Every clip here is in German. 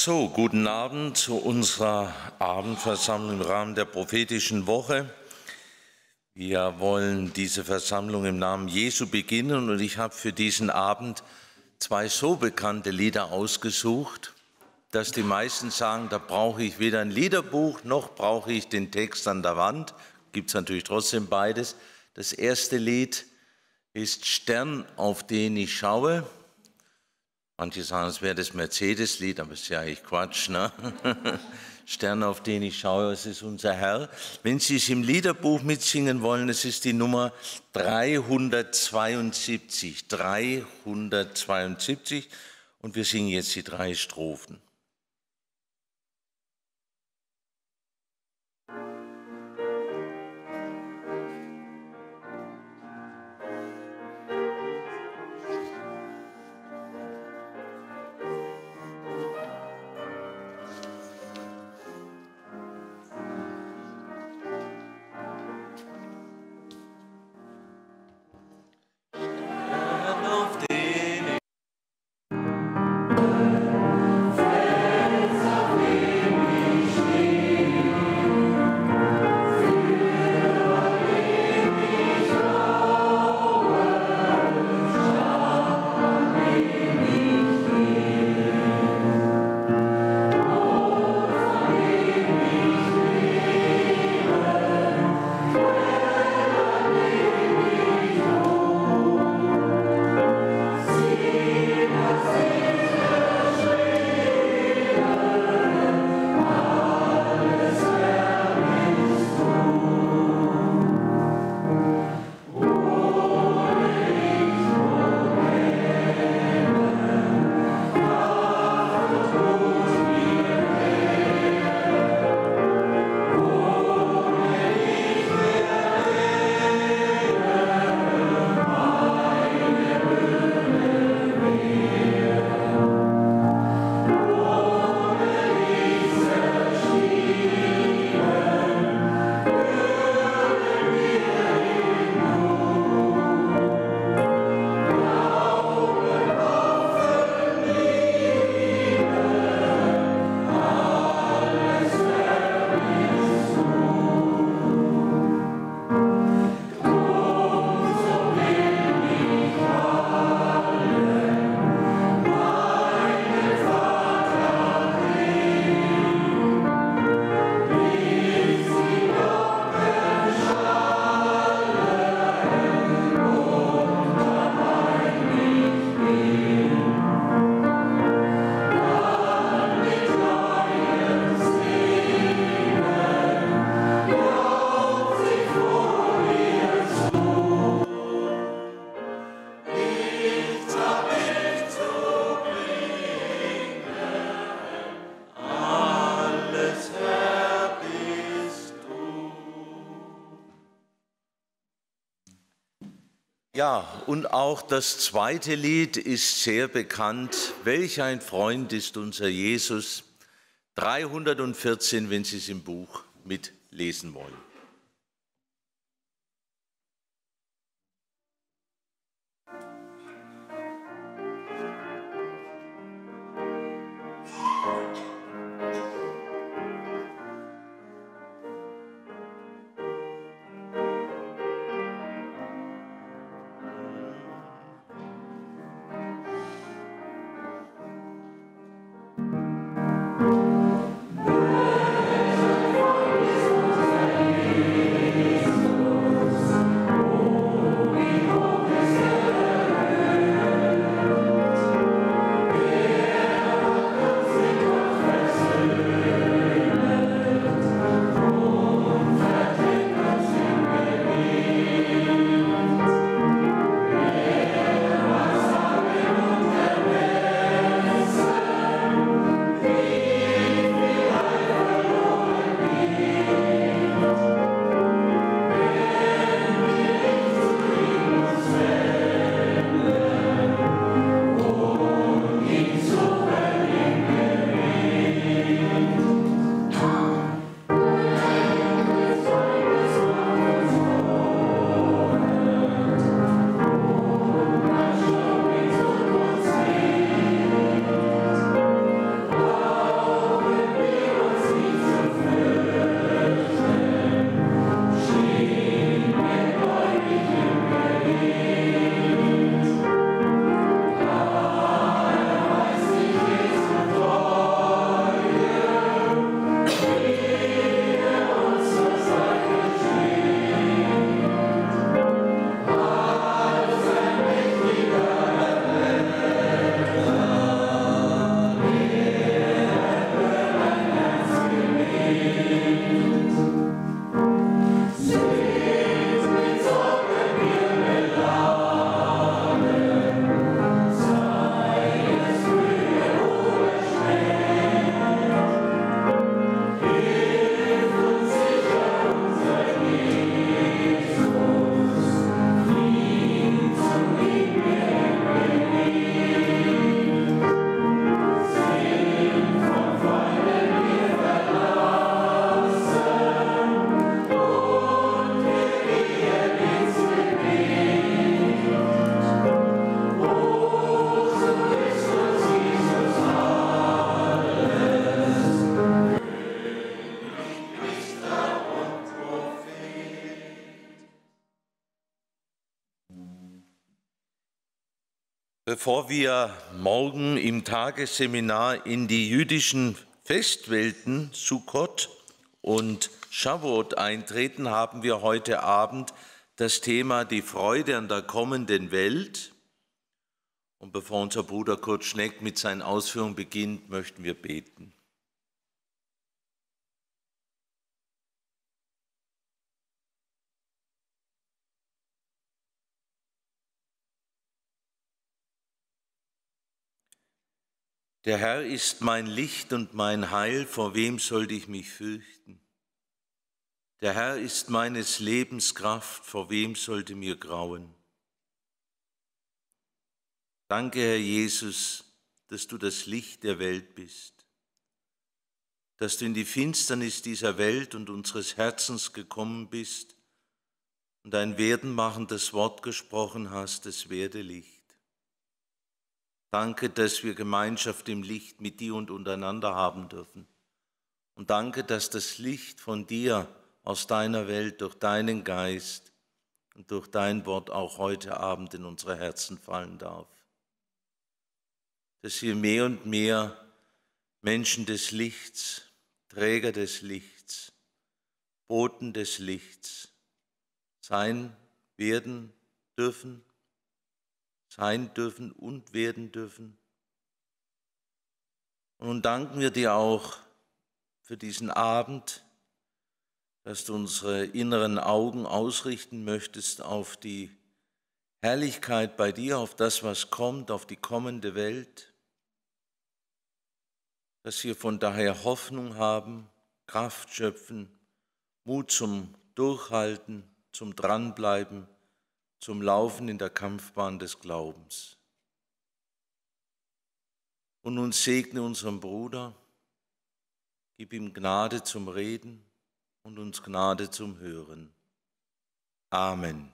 So, guten Abend zu unserer Abendversammlung im Rahmen der prophetischen Woche. Wir wollen diese Versammlung im Namen Jesu beginnen und ich habe für diesen Abend zwei so bekannte Lieder ausgesucht, dass die meisten sagen, da brauche ich weder ein Liederbuch noch brauche ich den Text an der Wand. Gibt es natürlich trotzdem beides. Das erste Lied ist Stern, auf den ich schaue. Manche sagen, es wäre das Mercedes-Lied, aber es ist ja eigentlich Quatsch, ne? Stern, auf den ich schaue, es ist unser Herr. Wenn Sie es im Liederbuch mitsingen wollen, es ist die Nummer 372. 372 und wir singen jetzt die 3 Strophen. Ja, und auch das zweite Lied ist sehr bekannt. Welch ein Freund ist unser Jesus. 314, wenn Sie es im Buch mitlesen wollen. Bevor wir morgen im Tagesseminar in die jüdischen Festwelten Sukkot und Shavuot eintreten, haben wir heute Abend das Thema die Freude an der kommenden Welt. Und bevor unser Bruder Kurt Schneck mit seinen Ausführungen beginnt, möchten wir beten. Der Herr ist mein Licht und mein Heil, vor wem sollte ich mich fürchten? Der Herr ist meines Lebens Kraft, vor wem sollte mir grauen? Danke, Herr Jesus, dass du das Licht der Welt bist, dass du in die Finsternis dieser Welt und unseres Herzens gekommen bist und ein werdenmachendes Wort gesprochen hast, es werde Licht. Danke, dass wir Gemeinschaft im Licht mit dir und untereinander haben dürfen. Und danke, dass das Licht von dir aus deiner Welt durch deinen Geist und durch dein Wort auch heute Abend in unsere Herzen fallen darf. Dass wir mehr und mehr Menschen des Lichts, Träger des Lichts, Boten des Lichts sein werden dürfen, sein dürfen und werden dürfen. Und nun danken wir dir auch für diesen Abend, dass du unsere inneren Augen ausrichten möchtest auf die Herrlichkeit bei dir, auf das, was kommt, auf die kommende Welt, dass wir von daher Hoffnung haben, Kraft schöpfen, Mut zum Durchhalten, zum Dranbleiben, zum Laufen in der Kampfbahn des Glaubens. Und nun segne unseren Bruder, gib ihm Gnade zum Reden und uns Gnade zum Hören. Amen.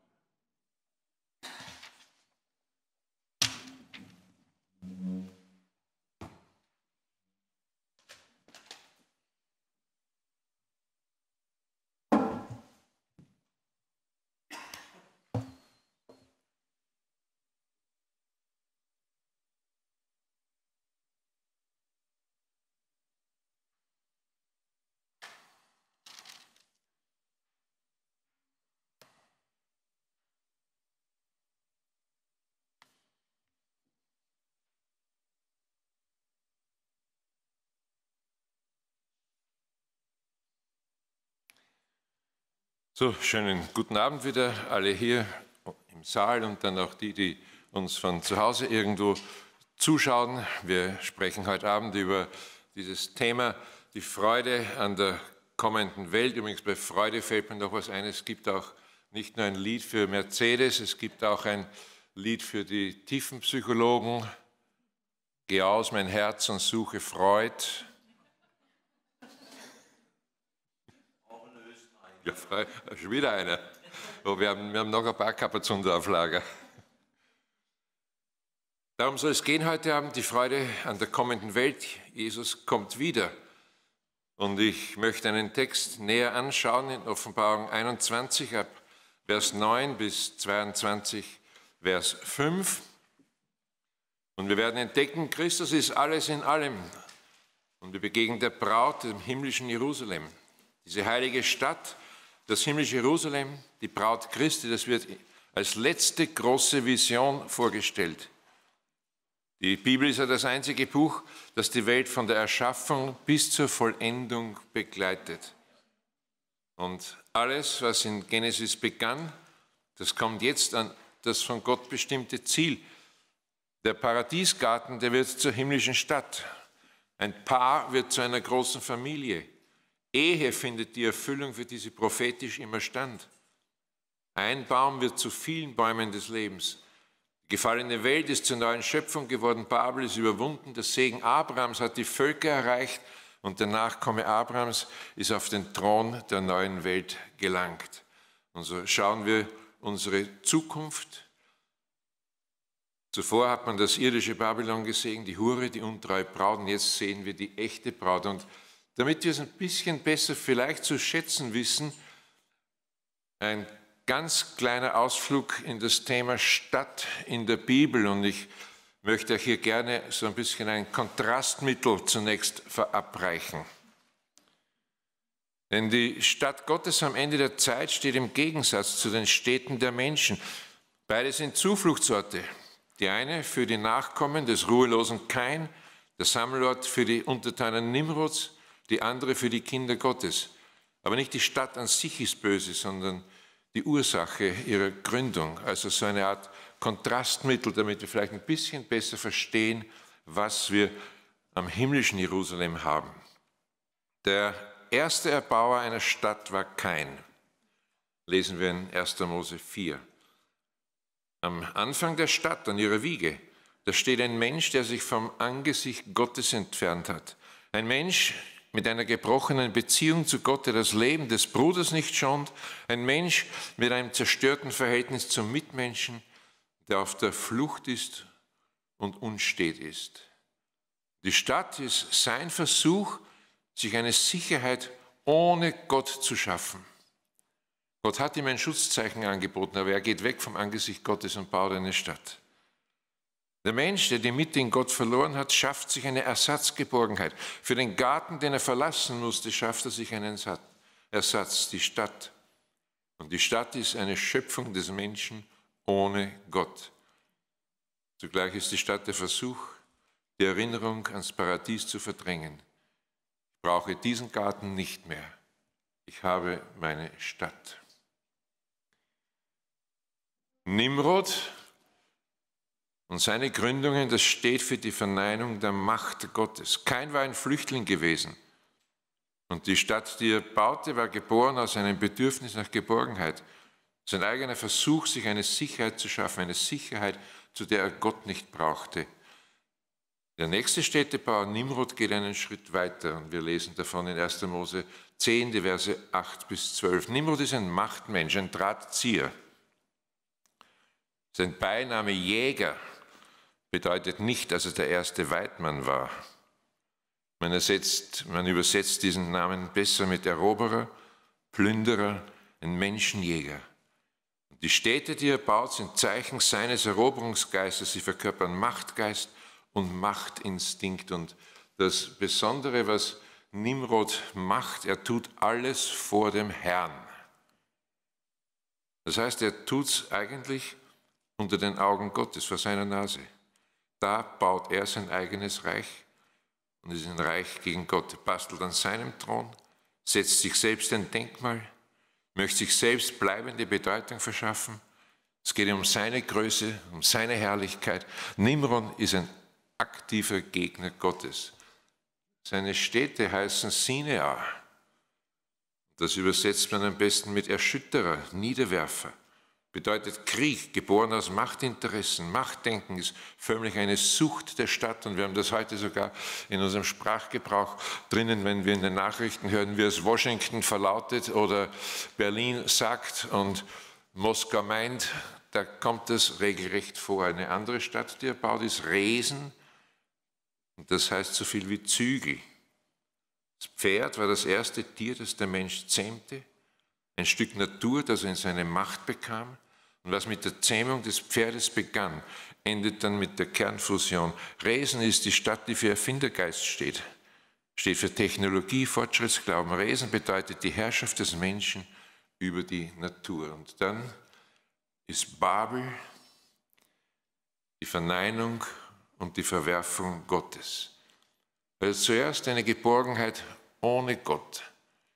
So, schönen guten Abend wieder, alle hier im Saal und dann auch die uns von zu Hause irgendwo zuschauen. Wir sprechen heute Abend über dieses Thema, die Freude an der kommenden Welt. Übrigens, bei Freude fällt mir noch was ein. Es gibt auch nicht nur ein Lied für Mercedes, es gibt auch ein Lied für die Tiefenpsychologen. Geh aus, mein Herz, und suche Freud. Ja, schon wieder einer. Oh, wir haben noch ein paar Kapazunder auf Lager. Darum soll es gehen heute Abend, die Freude an der kommenden Welt. Jesus kommt wieder. Und ich möchte einen Text näher anschauen in Offenbarung 21, ab Vers 9 bis 22, Vers 5. Und wir werden entdecken, Christus ist alles in allem. Und wir begegnen der Braut im himmlischen Jerusalem. Diese heilige Stadt, das himmlische Jerusalem, die Braut Christi, das wird als letzte große Vision vorgestellt. Die Bibel ist ja das einzige Buch, das die Welt von der Erschaffung bis zur Vollendung begleitet. Und alles, was in Genesis begann, das kommt jetzt an das von Gott bestimmte Ziel. Der Paradiesgarten, der wird zur himmlischen Stadt. Ein Paar wird zu einer großen Familie. Ehe findet die Erfüllung, für die sie prophetisch immer stand. Ein Baum wird zu vielen Bäumen des Lebens. Die gefallene Welt ist zur neuen Schöpfung geworden. Babel ist überwunden. Der Segen Abrahams hat die Völker erreicht und der Nachkomme Abrahams ist auf den Thron der neuen Welt gelangt. Und so schauen wir unsere Zukunft. Zuvor hat man das irdische Babylon gesehen, die Hure, die untreue Braut, und jetzt sehen wir die echte Braut. Und damit wir es ein bisschen besser vielleicht zu schätzen wissen, ein ganz kleiner Ausflug in das Thema Stadt in der Bibel und ich möchte euch hier gerne so ein bisschen ein Kontrastmittel zunächst verabreichen. Denn die Stadt Gottes am Ende der Zeit steht im Gegensatz zu den Städten der Menschen. Beide sind Zufluchtsorte. Die eine für die Nachkommen des ruhelosen Kain, der Sammelort für die Untertanen Nimrods, die andere für die Kinder Gottes. Aber nicht die Stadt an sich ist böse, sondern die Ursache ihrer Gründung. Also so eine Art Kontrastmittel, damit wir vielleicht ein bisschen besser verstehen, was wir am himmlischen Jerusalem haben. Der erste Erbauer einer Stadt war Kain. Lesen wir in 1. Mose 4. Am Anfang der Stadt, an ihrer Wiege, da steht ein Mensch, der sich vom Angesicht Gottes entfernt hat. Ein Mensch mit einer gebrochenen Beziehung zu Gott, der das Leben des Bruders nicht schont. Ein Mensch mit einem zerstörten Verhältnis zum Mitmenschen, der auf der Flucht ist und unstet ist. Die Stadt ist sein Versuch, sich eine Sicherheit ohne Gott zu schaffen. Gott hat ihm ein Schutzzeichen angeboten, aber er geht weg vom Angesicht Gottes und baut eine Stadt. Der Mensch, der die Mitte in Gott verloren hat, schafft sich eine Ersatzgeborgenheit. Für den Garten, den er verlassen musste, schafft er sich einen Ersatz, die Stadt. Und die Stadt ist eine Schöpfung des Menschen ohne Gott. Zugleich ist die Stadt der Versuch, die Erinnerung ans Paradies zu verdrängen. Ich brauche diesen Garten nicht mehr. Ich habe meine Stadt. Nimrod und seine Gründungen, das steht für die Verneinung der Macht Gottes. Kain war ein Flüchtling gewesen. Und die Stadt, die er baute, war geboren aus einem Bedürfnis nach Geborgenheit. Sein eigener Versuch, sich eine Sicherheit zu schaffen, eine Sicherheit, zu der er Gott nicht brauchte. Der nächste Städtebauer, Nimrod, geht einen Schritt weiter und wir lesen davon in 1. Mose 10, die Verse 8 bis 12. Nimrod ist ein Machtmensch, ein Drahtzieher. Sein Beiname Jäger bedeutet nicht, dass er der erste Weidmann war. Man übersetzt diesen Namen besser mit Eroberer, Plünderer, ein Menschenjäger. Die Städte, die er baut, sind Zeichen seines Eroberungsgeistes. Sie verkörpern Machtgeist und Machtinstinkt. Und das Besondere, was Nimrod macht, er tut alles vor dem Herrn. Das heißt, er tut es eigentlich unter den Augen Gottes, vor seiner Nase. Da baut er sein eigenes Reich und ist ein Reich gegen Gott, bastelt an seinem Thron, setzt sich selbst ein Denkmal, möchte sich selbst bleibende Bedeutung verschaffen. Es geht um seine Größe, um seine Herrlichkeit. Nimrod ist ein aktiver Gegner Gottes. Seine Städte heißen Sinea. Das übersetzt man am besten mit Erschütterer, Niederwerfer. Bedeutet Krieg, geboren aus Machtinteressen. Machtdenken ist förmlich eine Sucht der Stadt und wir haben das heute sogar in unserem Sprachgebrauch drinnen, wenn wir in den Nachrichten hören, wie es Washington verlautet oder Berlin sagt und Moskau meint, da kommt das regelrecht vor. Eine andere Stadt, die er baut, ist Resen und das heißt so viel wie Zügel. Das Pferd war das erste Tier, das der Mensch zähmte, ein Stück Natur, das er in seine Macht bekam. Und was mit der Zähmung des Pferdes begann, endet dann mit der Kernfusion. Resen ist die Stadt, die für Erfindergeist steht. Steht für Technologie, Fortschrittsglauben. Resen bedeutet die Herrschaft des Menschen über die Natur. Und dann ist Babel die Verneinung und die Verwerfung Gottes. Also zuerst eine Geborgenheit ohne Gott.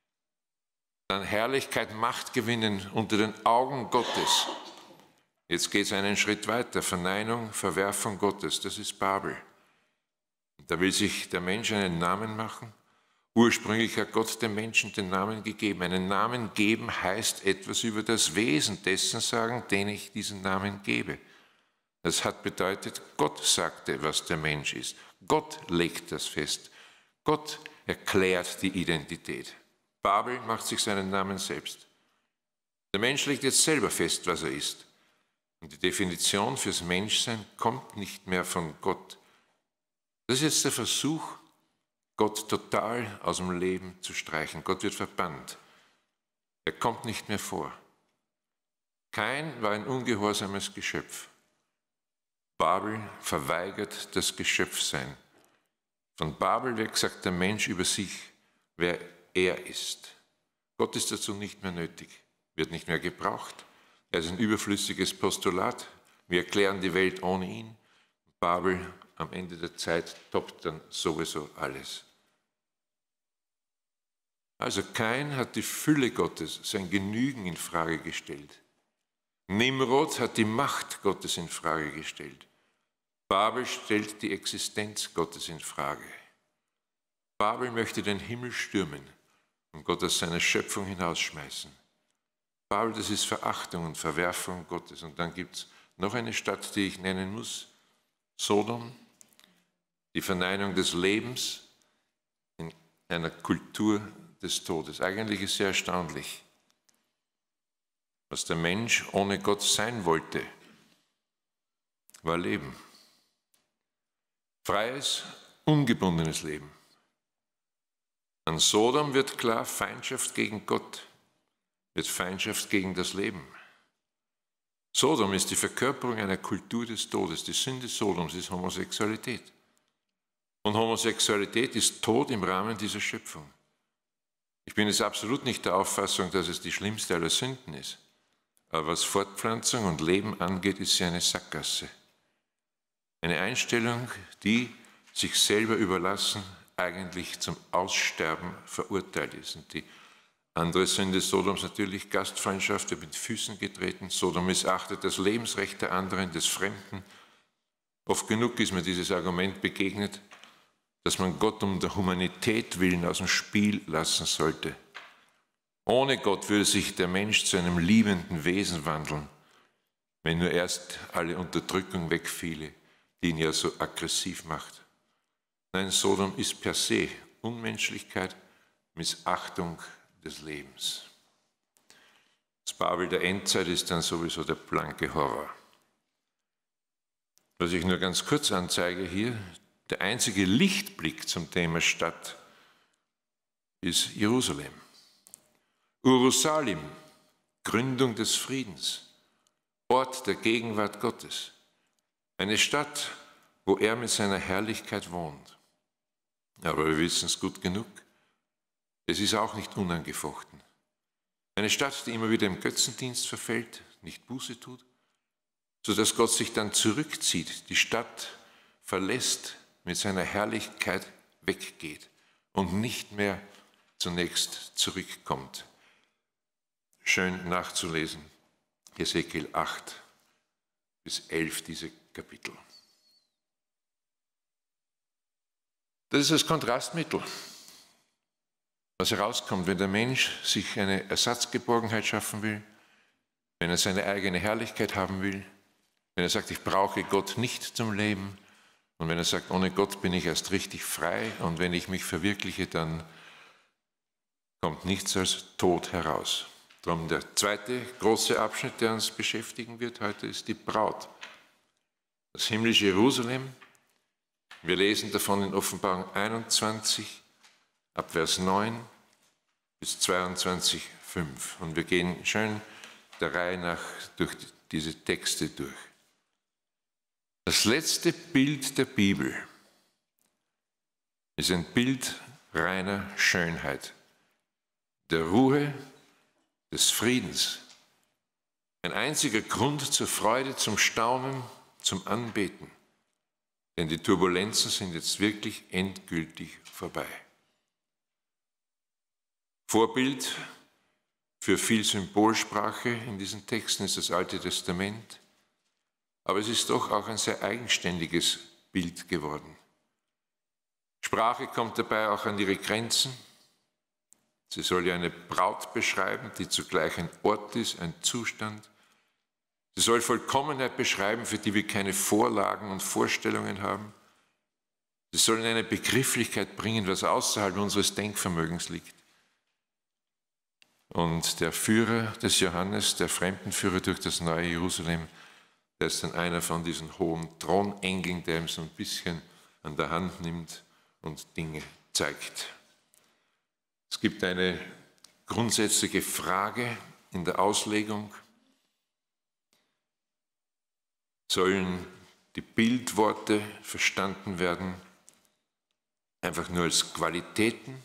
Dann Herrlichkeit, Macht gewinnen unter den Augen Gottes. Jetzt geht es einen Schritt weiter. Verneinung, Verwerfung Gottes, das ist Babel. Und da will sich der Mensch einen Namen machen. Ursprünglich hat Gott dem Menschen den Namen gegeben. Einen Namen geben heißt etwas über das Wesen dessen sagen, den ich diesen Namen gebe. Das hat bedeutet, Gott sagte, was der Mensch ist. Gott legt das fest. Gott erklärt die Identität. Babel macht sich seinen Namen selbst. Der Mensch legt jetzt selber fest, was er ist. Und die Definition fürs Menschsein kommt nicht mehr von Gott. Das ist jetzt der Versuch, Gott total aus dem Leben zu streichen. Gott wird verbannt. Er kommt nicht mehr vor. Kain war ein ungehorsames Geschöpf. Babel verweigert das Geschöpfsein. Von Babel weg sagt der Mensch über sich, wer er ist. Gott ist dazu nicht mehr nötig, wird nicht mehr gebraucht. Er ist ein überflüssiges Postulat. Wir erklären die Welt ohne ihn. Babel am Ende der Zeit toppt dann sowieso alles. Also Kain hat die Fülle Gottes, sein Genügen in Frage gestellt. Nimrod hat die Macht Gottes in Frage gestellt. Babel stellt die Existenz Gottes in Frage. Babel möchte den Himmel stürmen und Gott aus seiner Schöpfung hinausschmeißen. Babel, das ist Verachtung und Verwerfung Gottes. Und dann gibt es noch eine Stadt, die ich nennen muss, Sodom, die Verneinung des Lebens in einer Kultur des Todes. Eigentlich ist sehr erstaunlich, was der Mensch ohne Gott sein wollte, war Leben. Freies, ungebundenes Leben. An Sodom wird klar, Feindschaft gegen Gott wird Feindschaft gegen das Leben. Sodom ist die Verkörperung einer Kultur des Todes. Die Sünde Sodoms ist Homosexualität. Und Homosexualität ist Tod im Rahmen dieser Schöpfung. Ich bin jetzt absolut nicht der Auffassung, dass es die schlimmste aller Sünden ist. Aber was Fortpflanzung und Leben angeht, ist sie eine Sackgasse. Eine Einstellung, die sich selber überlassen eigentlich zum Aussterben verurteilt ist. Und die andere Sünde Sodoms natürlich Gastfreundschaft, wird mit Füßen getreten. Sodom missachtet das Lebensrecht der anderen, des Fremden. Oft genug ist mir dieses Argument begegnet, dass man Gott um der Humanität willen aus dem Spiel lassen sollte. Ohne Gott würde sich der Mensch zu einem liebenden Wesen wandeln, wenn nur erst alle Unterdrückung wegfiele, die ihn ja so aggressiv macht. Nein, Sodom ist per se Unmenschlichkeit, Missachtung des Lebens. Das Babel der Endzeit ist dann sowieso der blanke Horror. Was ich nur ganz kurz anzeige hier, der einzige Lichtblick zum Thema Stadt ist Jerusalem. Urushalim, Gründung des Friedens, Ort der Gegenwart Gottes. Eine Stadt, wo er mit seiner Herrlichkeit wohnt. Aber wir wissen es gut genug, es ist auch nicht unangefochten. Eine Stadt, die immer wieder im Götzendienst verfällt, nicht Buße tut, sodass Gott sich dann zurückzieht, die Stadt verlässt, mit seiner Herrlichkeit weggeht und nicht mehr zunächst zurückkommt. Schön nachzulesen, Hesekiel 8 bis 11, diese Kapitel. Das ist das Kontrastmittel, was herauskommt, wenn der Mensch sich eine Ersatzgeborgenheit schaffen will, wenn er seine eigene Herrlichkeit haben will, wenn er sagt, ich brauche Gott nicht zum Leben und wenn er sagt, ohne Gott bin ich erst richtig frei und wenn ich mich verwirkliche, dann kommt nichts als Tod heraus. Darum der zweite große Abschnitt, der uns beschäftigen wird heute, ist die Braut. Das himmlische Jerusalem. Wir lesen davon in Offenbarung 21, ab Vers 9 bis 22, 5. Und wir gehen schön der Reihe nach durch diese Texte durch. Das letzte Bild der Bibel ist ein Bild reiner Schönheit, der Ruhe, des Friedens. Ein einziger Grund zur Freude, zum Staunen, zum Anbeten. Denn die Turbulenzen sind jetzt wirklich endgültig vorbei. Vorbild für viel Symbolsprache in diesen Texten ist das Alte Testament. Aber es ist doch auch ein sehr eigenständiges Bild geworden. Sprache kommt dabei auch an ihre Grenzen. Sie soll ja eine Braut beschreiben, die zugleich ein Ort ist, ein Zustand. Sie soll Vollkommenheit beschreiben, für die wir keine Vorlagen und Vorstellungen haben. Sie soll in eine Begrifflichkeit bringen, was außerhalb unseres Denkvermögens liegt. Und der Führer des Johannes, der Fremdenführer durch das neue Jerusalem, der ist dann einer von diesen hohen Thronengeln, der ihm so ein bisschen an der Hand nimmt und Dinge zeigt. Es gibt eine grundsätzliche Frage in der Auslegung. Sollen die Bildworte verstanden werden, einfach nur als Qualitäten?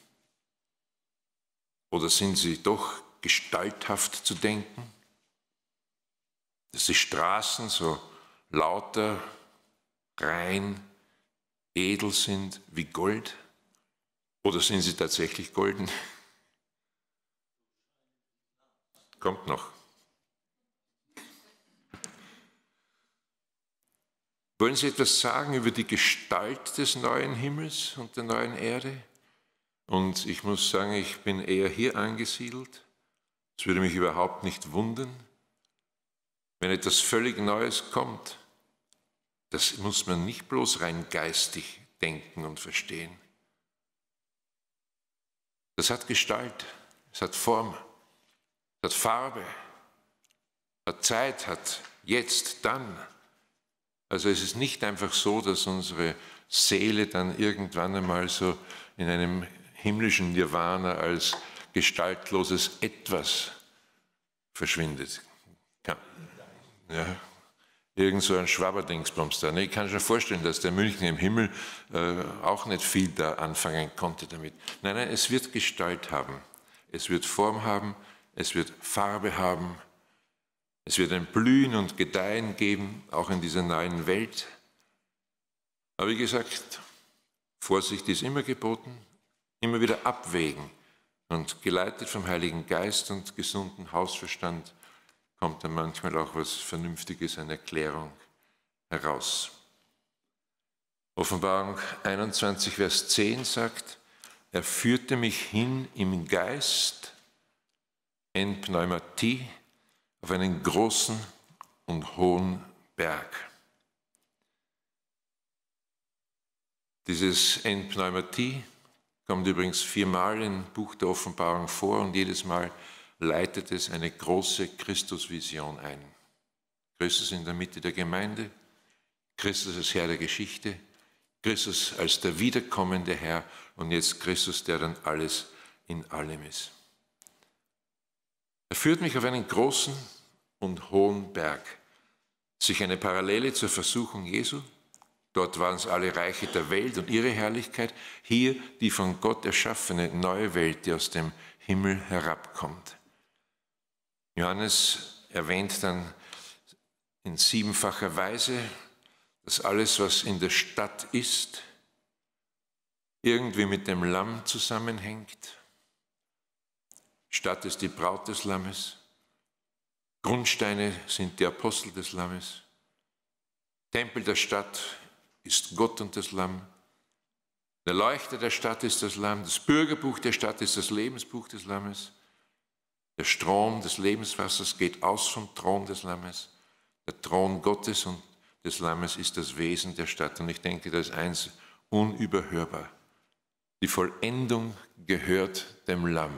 Oder sind sie doch gestalthaft zu denken? Dass die Straßen so lauter, rein, edel sind wie Gold? Oder sind sie tatsächlich golden? Kommt noch. Wollen Sie etwas sagen über die Gestalt des neuen Himmels und der neuen Erde? Und ich muss sagen, ich bin eher hier angesiedelt. Es würde mich überhaupt nicht wundern, wenn etwas völlig Neues kommt. Das muss man nicht bloß rein geistig denken und verstehen. Das hat Gestalt, es hat Form, es hat Farbe, hat Zeit, hat jetzt, dann. Also es ist nicht einfach so, dass unsere Seele dann irgendwann einmal so in einem himmlischen Nirvana als gestaltloses Etwas verschwindet. Ja, irgend so ein Schwabberdingsbums da. Ich kann schon vorstellen, dass der München im Himmel auch nicht viel da anfangen konnte damit. Nein, nein, es wird Gestalt haben. Es wird Form haben, es wird Farbe haben. Es wird ein Blühen und Gedeihen geben, auch in dieser neuen Welt. Aber wie gesagt, Vorsicht ist immer geboten, immer wieder abwägen. Und geleitet vom Heiligen Geist und gesunden Hausverstand kommt dann manchmal auch was Vernünftiges, eine Erklärung heraus. Offenbarung 21, Vers 10 sagt, er führte mich hin im Geist, en Pneumatie, auf einen großen und hohen Berg. Dieses en Pneumatie kommt übrigens 4-mal im Buch der Offenbarung vor und jedes Mal leitet es eine große Christusvision ein. Christus in der Mitte der Gemeinde, Christus als Herr der Geschichte, Christus als der wiederkommende Herr und jetzt Christus, der dann alles in allem ist. Er führt mich auf einen großen und hohen Berg, sich eine Parallele zur Versuchung Jesu. Dort waren es alle Reiche der Welt und ihre Herrlichkeit. Hier die von Gott erschaffene neue Welt, die aus dem Himmel herabkommt. Johannes erwähnt dann in 7-facher Weise, dass alles, was in der Stadt ist, irgendwie mit dem Lamm zusammenhängt. Stadt ist die Braut des Lammes. Grundsteine sind die Apostel des Lammes. Tempel der Stadt ist Gott und das Lamm. Der Leuchter der Stadt ist das Lamm. Das Bürgerbuch der Stadt ist das Lebensbuch des Lammes. Der Strom des Lebenswassers geht aus vom Thron des Lammes. Der Thron Gottes und des Lammes ist das Wesen der Stadt. Und ich denke, da ist eins unüberhörbar. Die Vollendung gehört dem Lamm.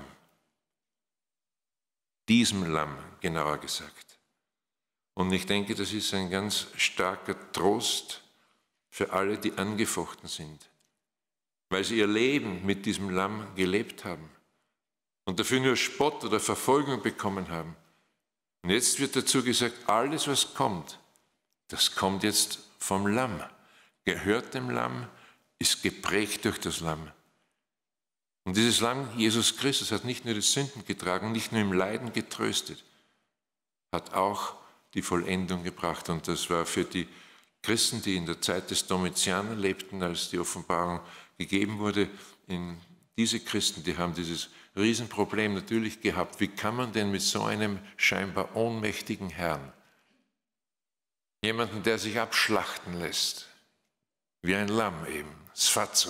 Diesem Lamm, genauer gesagt. Und ich denke, das ist ein ganz starker Trost für alle, die angefochten sind, weil sie ihr Leben mit diesem Lamm gelebt haben und dafür nur Spott oder Verfolgung bekommen haben. Und jetzt wird dazu gesagt, alles, was kommt, das kommt jetzt vom Lamm, gehört dem Lamm, ist geprägt durch das Lamm. Und dieses Lamm, Jesus Christus, hat nicht nur die Sünden getragen, nicht nur im Leiden getröstet, hat auch die Vollendung gebracht. Und das war für die Christen, die in der Zeit des Domitian lebten, als die Offenbarung gegeben wurde, diese Christen, die haben dieses Riesenproblem natürlich gehabt. Wie kann man denn mit so einem scheinbar ohnmächtigen Herrn, jemanden, der sich abschlachten lässt, wie ein Lamm eben, Sphazo,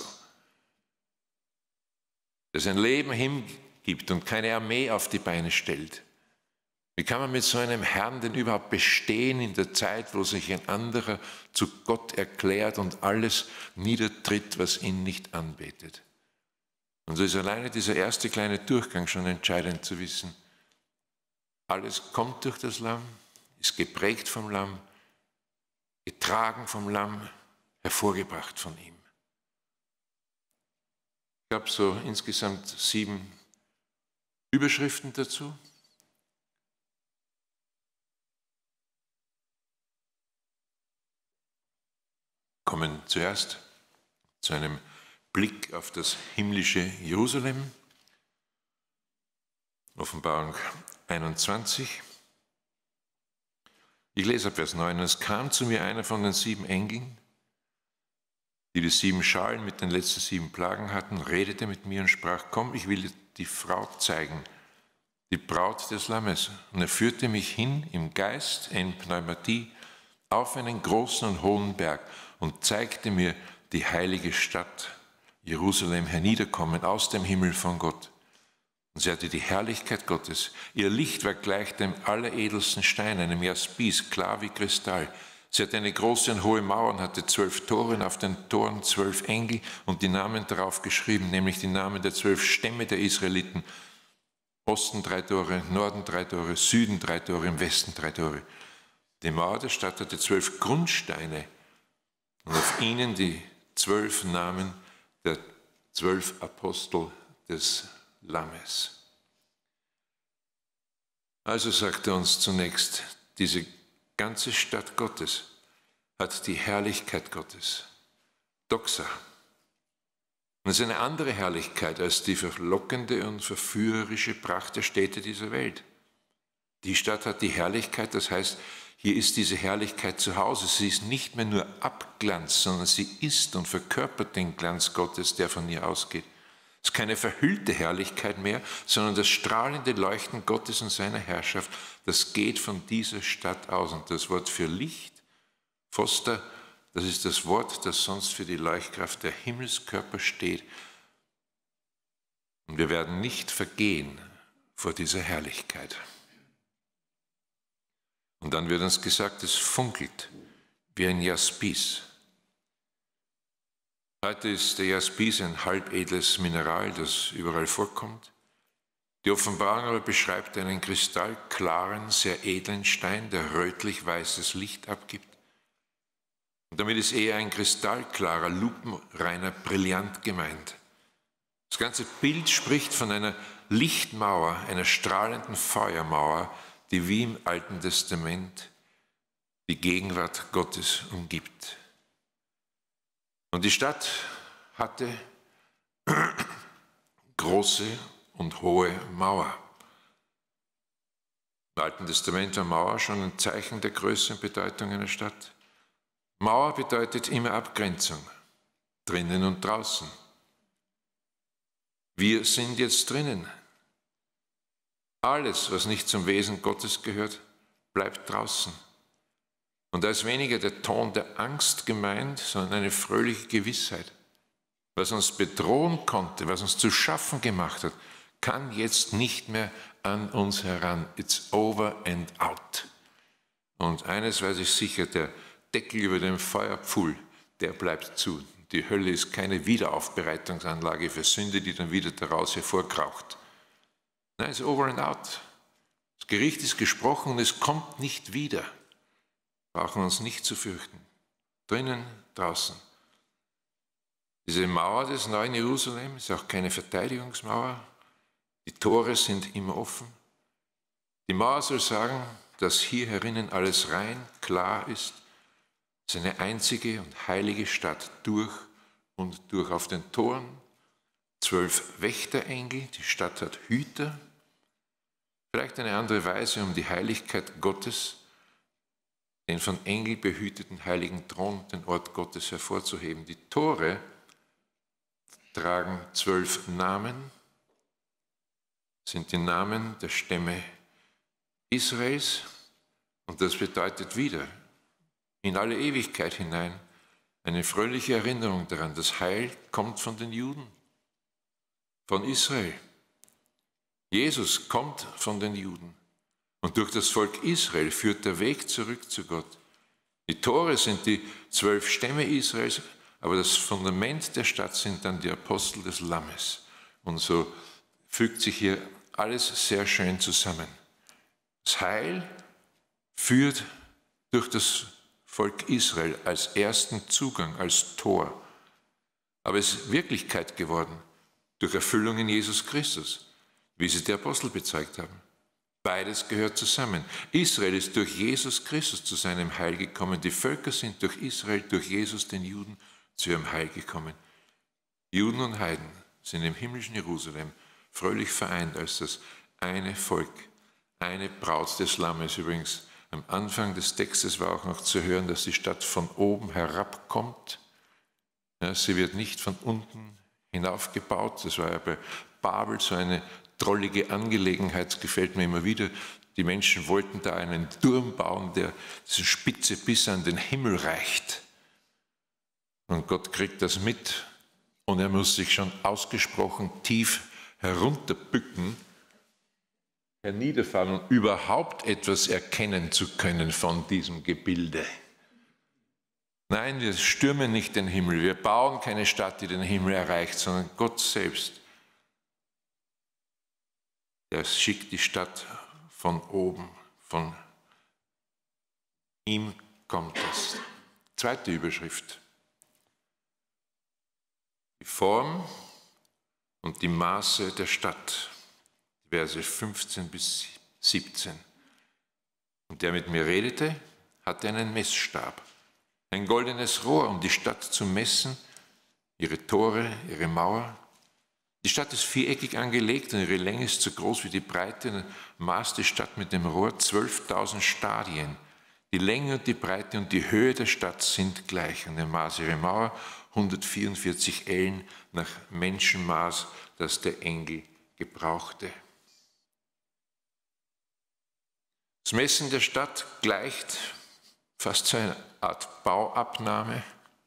der sein Leben hingibt und keine Armee auf die Beine stellt. Wie kann man mit so einem Herrn denn überhaupt bestehen in der Zeit, wo sich ein anderer zu Gott erklärt und alles niedertritt, was ihn nicht anbetet? Und so ist alleine dieser erste kleine Durchgang schon entscheidend zu wissen. Alles kommt durch das Lamm, ist geprägt vom Lamm, getragen vom Lamm, hervorgebracht von ihm. Ich habe so insgesamt 7 Überschriften dazu. zuerst zu einem Blick auf das himmlische Jerusalem. Offenbarung 21. Ich lese ab Vers 9. Es kam zu mir einer von den 7 Engeln, die die 7 Schalen mit den letzten 7 Plagen hatten, redete mit mir und sprach, komm, ich will dir die Frau zeigen, die Braut des Lammes. Und er führte mich hin im Geist, in Pneumatie, auf einen großen und hohen Berg und zeigte mir die heilige Stadt Jerusalem herniederkommen aus dem Himmel von Gott. Und sie hatte die Herrlichkeit Gottes. Ihr Licht war gleich dem alleredelsten Stein, einem Jaspis, klar wie Kristall. Sie hatte eine große und hohe Mauer und hatte 12 Tore, und auf den Toren 12 Engel und die Namen darauf geschrieben, nämlich die Namen der 12 Stämme der Israeliten. Osten 3 Tore, Norden 3 Tore, Süden 3 Tore, im Westen 3 Tore. Die Mauer der Stadt hatte 12 Grundsteine und auf ihnen die 12 Namen der 12 Apostel des Lammes. Also sagt er uns zunächst, diese ganze Stadt Gottes hat die Herrlichkeit Gottes. Doxa. Und es ist eine andere Herrlichkeit als die verlockende und verführerische Pracht der Städte dieser Welt. Die Stadt hat die Herrlichkeit, das heißt, hier ist diese Herrlichkeit zu Hause. Sie ist nicht mehr nur Abglanz, sondern sie ist und verkörpert den Glanz Gottes, der von ihr ausgeht. Es ist keine verhüllte Herrlichkeit mehr, sondern das strahlende Leuchten Gottes und seiner Herrschaft, das geht von dieser Stadt aus. Und das Wort für Licht, Phoster, das ist das Wort, das sonst für die Leuchtkraft der Himmelskörper steht. Und wir werden nicht vergehen vor dieser Herrlichkeit. Und dann wird uns gesagt, es funkelt wie ein Jaspis. Heute ist der Jaspis ein halbedles Mineral, das überall vorkommt. Die Offenbarung aber beschreibt einen kristallklaren, sehr edlen Stein, der rötlich-weißes Licht abgibt. Und damit ist eher ein kristallklarer, lupenreiner Brillant gemeint. Das ganze Bild spricht von einer Lichtmauer, einer strahlenden Feuermauer, die wie im Alten Testament die Gegenwart Gottes umgibt. Und die Stadt hatte große und hohe Mauer. Im Alten Testament war Mauer schon ein Zeichen der Größe und Bedeutung einer Stadt. Mauer bedeutet immer Abgrenzung, drinnen und draußen. Wir sind jetzt drinnen. Alles, was nicht zum Wesen Gottes gehört, bleibt draußen. Und da ist weniger der Ton der Angst gemeint, sondern eine fröhliche Gewissheit. Was uns bedrohen konnte, was uns zu schaffen gemacht hat, kann jetzt nicht mehr an uns heran. It's over and out. Und eines weiß ich sicher, der Deckel über dem Feuerpfuhl, der bleibt zu. Die Hölle ist keine Wiederaufbereitungsanlage für Sünde, die dann wieder daraus hervorkraucht. Nein, it's over and out. Das Gericht ist gesprochen und es kommt nicht wieder. Wir brauchen uns nicht zu fürchten. Drinnen, draußen. Diese Mauer des neuen Jerusalem ist auch keine Verteidigungsmauer. Die Tore sind immer offen. Die Mauer soll sagen, dass hier herinnen alles rein, klar ist. Es ist eine einzige und heilige Stadt durch und durch. Auf den Toren 12 Wächterengel, die Stadt hat Hüter. Vielleicht eine andere Weise, um die Heiligkeit Gottes, den von Engeln behüteten heiligen Thron, den Ort Gottes hervorzuheben. Die Tore tragen 12 Namen, sind die Namen der Stämme Israels, und das bedeutet wieder in alle Ewigkeit hinein eine fröhliche Erinnerung daran, das Heil kommt von den Juden, von Israel. Jesus kommt von den Juden und durch das Volk Israel führt der Weg zurück zu Gott. Die Tore sind die 12 Stämme Israels, aber das Fundament der Stadt sind dann die Apostel des Lammes. Und so fügt sich hier alles sehr schön zusammen. Das Heil führt durch das Volk Israel als ersten Zugang, als Tor. Aber es ist Wirklichkeit geworden durch Erfüllung in Jesus Christus, wie sie die Apostel bezeugt haben. Beides gehört zusammen. Israel ist durch Jesus Christus zu seinem Heil gekommen. Die Völker sind durch Israel, durch Jesus, den Juden, zu ihrem Heil gekommen. Juden und Heiden sind im himmlischen Jerusalem fröhlich vereint als das eine Volk, eine Braut des Lammes. Übrigens, am Anfang des Textes war auch noch zu hören, dass die Stadt von oben herabkommt. Ja, sie wird nicht von unten hinaufgebaut. Das war ja bei Babel so eine drollige Angelegenheit. Es gefällt mir immer wieder. Die Menschen wollten da einen Turm bauen, der diese Spitze bis an den Himmel reicht. Und Gott kriegt das mit und er muss sich schon ausgesprochen tief herunterbücken, herniederfahren, um überhaupt etwas erkennen zu können von diesem Gebilde. Nein, wir stürmen nicht den Himmel, wir bauen keine Stadt, die den Himmel erreicht, sondern Gott selbst. Er schickt die Stadt von oben, von ihm kommt es. Zweite Überschrift. Die Form und die Maße der Stadt, Verse 15 bis 17. Und der mit mir redete, hatte einen Messstab, ein goldenes Rohr, um die Stadt zu messen, ihre Tore, ihre Mauer. Die Stadt ist viereckig angelegt und ihre Länge ist so groß wie die Breite. Dann maß die Stadt mit dem Rohr 12.000 Stadien. Die Länge und die Breite und die Höhe der Stadt sind gleich. Und er maß ihre Mauer 144 Ellen nach Menschenmaß, das der Engel gebrauchte. Das Messen der Stadt gleicht fast zu einer Art Bauabnahme.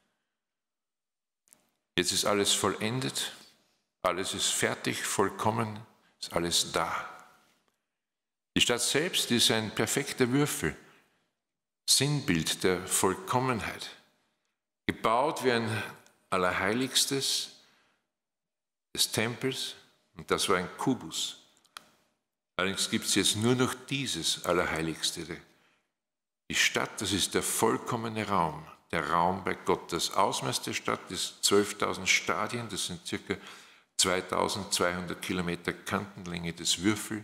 Jetzt ist alles vollendet, alles ist fertig, vollkommen, ist alles da. Die Stadt selbst ist ein perfekter Würfel, Sinnbild der Vollkommenheit, gebaut wie ein Allerheiligstes des Tempels, und das war ein Kubus. Allerdings gibt es jetzt nur noch dieses Allerheiligste. Die Stadt, das ist der vollkommene Raum, der Raum bei Gott. Das Ausmaß der Stadt ist 12.000 Stadien, das sind ca. 2.200 Kilometer Kantenlänge des Würfel.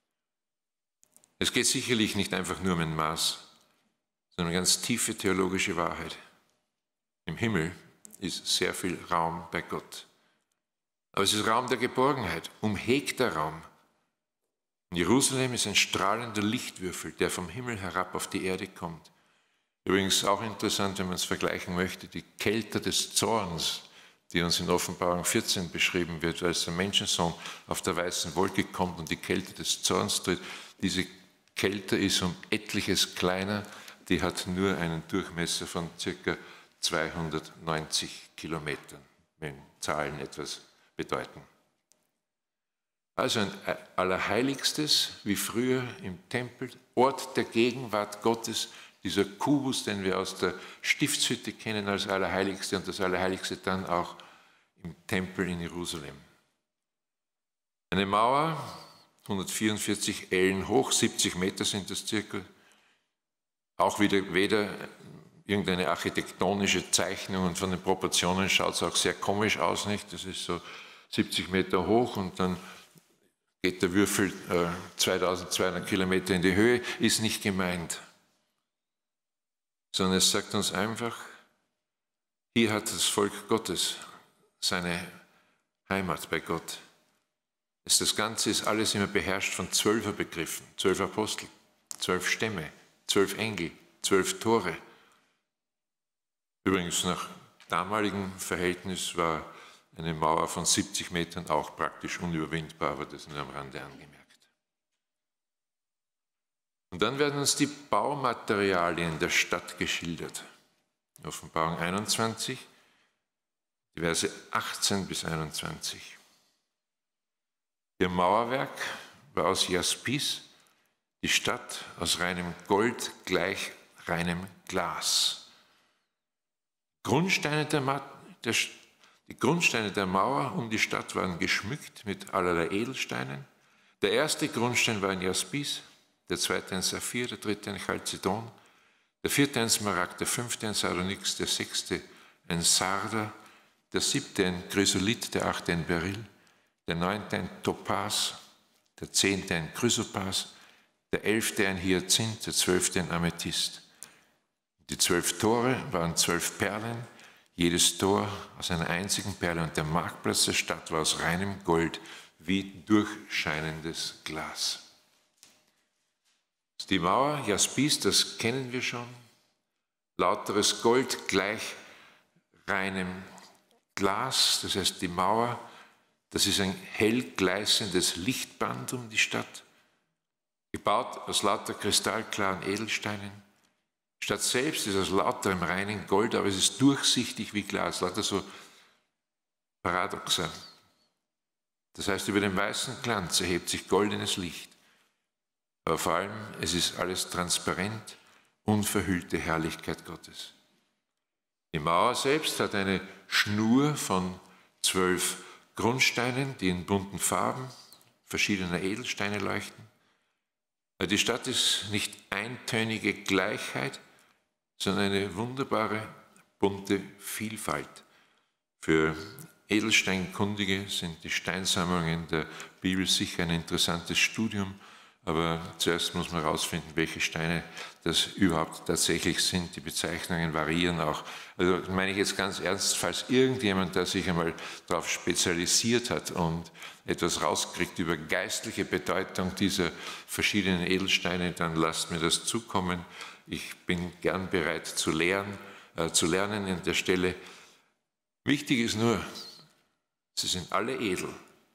Es geht sicherlich nicht einfach nur um ein Maß, sondern eine ganz tiefe theologische Wahrheit. Im Himmel ist sehr viel Raum bei Gott. Aber es ist Raum der Geborgenheit, umhegter Raum. Jerusalem ist ein strahlender Lichtwürfel, der vom Himmel herab auf die Erde kommt. Übrigens auch interessant, wenn man es vergleichen möchte, die Kälte des Zorns, die uns in Offenbarung 14 beschrieben wird, als der Menschensohn auf der weißen Wolke kommt und die Kälte des Zorns tritt. Diese Kälte ist um etliches kleiner, die hat nur einen Durchmesser von ca. 290 Kilometern, wenn Zahlen etwas bedeuten. Also ein Allerheiligstes, wie früher im Tempel, Ort der Gegenwart Gottes, dieser Kubus, den wir aus der Stiftshütte kennen als Allerheiligste und das Allerheiligste dann auch im Tempel in Jerusalem. Eine Mauer, 144 Ellen hoch, 70 Meter sind das circa, auch wieder weder irgendeine architektonische Zeichnung und von den Proportionen schaut es auch sehr komisch aus, nicht? Das ist so 70 Meter hoch und dann geht der Würfel 2200 Kilometer in die Höhe, ist nicht gemeint. Sondern es sagt uns einfach, hier hat das Volk Gottes seine Heimat bei Gott. Das Ganze ist alles immer beherrscht von 12 Begriffen, 12 Apostel, 12 Stämme, 12 Engel, 12 Tore. Übrigens nach damaligem Verhältnis war eine Mauer von 70 Metern auch praktisch unüberwindbar, aber das nur am Rande angemerkt. Und dann werden uns die Baumaterialien der Stadt geschildert. Offenbarung 21, die Verse 18 bis 21. Ihr Mauerwerk war aus Jaspis, die Stadt aus reinem Gold gleich reinem Glas. Die Grundsteine der Mauer um die Stadt waren geschmückt mit allerlei Edelsteinen. Der erste Grundstein war ein Jaspis, der zweite ein Saphir, der dritte ein Chalcedon, der vierte ein Smaragd, der fünfte ein Sardonyx, der sechste ein Sarder, der siebte ein Chrysolit, der achte ein Beryl, der neunte ein Topas, der zehnte ein Chrysopas, der elfte ein Hyazinth, der zwölfte ein Amethyst. Die 12 Tore waren 12 Perlen, jedes Tor aus einer einzigen Perle und der Marktplatz der Stadt war aus reinem Gold wie durchscheinendes Glas. Die Mauer, Jaspis, das kennen wir schon, lauteres Gold gleich reinem Glas, das heißt die Mauer, das ist ein hell gleißendes Lichtband um die Stadt, gebaut aus lauter kristallklaren Edelsteinen. Die Stadt selbst ist aus lauterem reinen Gold, aber es ist durchsichtig wie Glas, lauter so Paradoxer. Das heißt, über dem weißen Glanz erhebt sich goldenes Licht. Aber vor allem, es ist alles transparent, unverhüllte Herrlichkeit Gottes. Die Mauer selbst hat eine Schnur von 12 Grundsteinen, die in bunten Farben verschiedener Edelsteine leuchten. Die Stadt ist nicht eintönige Gleichheit, sondern eine wunderbare, bunte Vielfalt. Für Edelsteinkundige sind die Steinsammlungen der Bibel sicher ein interessantes Studium, aber zuerst muss man herausfinden, welche Steine das überhaupt tatsächlich sind. Die Bezeichnungen variieren auch. Also meine ich jetzt ganz ernst, falls irgendjemand, der sich einmal darauf spezialisiert hat und etwas rauskriegt über geistliche Bedeutung dieser verschiedenen Edelsteine, dann lasst mir das zukommen. Ich bin gern bereit zu lernen an der Stelle. Wichtig ist nur, sie sind alle edel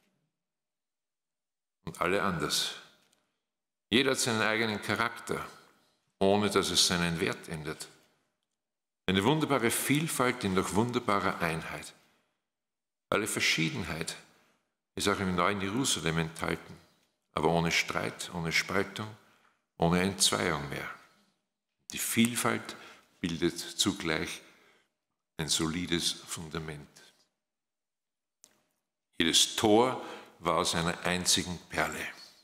und alle anders. Jeder hat seinen eigenen Charakter, ohne dass es seinen Wert ändert. Eine wunderbare Vielfalt in doch wunderbarer Einheit. Alle Verschiedenheit ist auch im neuen Jerusalem enthalten, aber ohne Streit, ohne Spaltung, ohne Entzweiung mehr. Die Vielfalt bildet zugleich ein solides Fundament. Jedes Tor war aus einer einzigen Perle.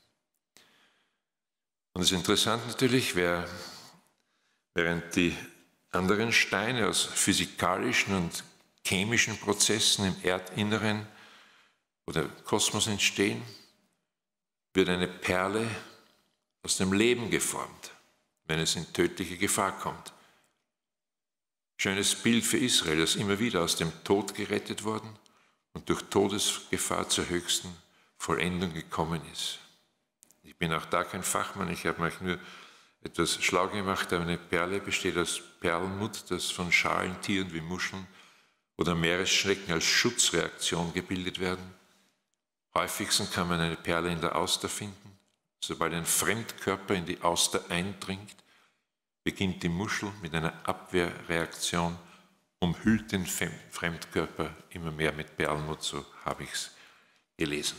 Und es ist interessant natürlich, während die anderen Steine aus physikalischen und chemischen Prozessen im Erdinneren oder Kosmos entstehen, wird eine Perle aus dem Leben geformt, wenn es in tödliche Gefahr kommt. Schönes Bild für Israel, das immer wieder aus dem Tod gerettet worden und durch Todesgefahr zur höchsten Vollendung gekommen ist. Ich bin auch da kein Fachmann, ich habe mich nur etwas schlau gemacht, aber eine Perle besteht aus Perlmutt, das von Schalentieren wie Muscheln oder Meeresschnecken als Schutzreaktion gebildet werden. Häufigsten kann man eine Perle in der Auster finden. Sobald ein Fremdkörper in die Auster eindringt, beginnt die Muschel mit einer Abwehrreaktion, umhüllt den Fremdkörper immer mehr mit Perlmutt, so habe ich es gelesen.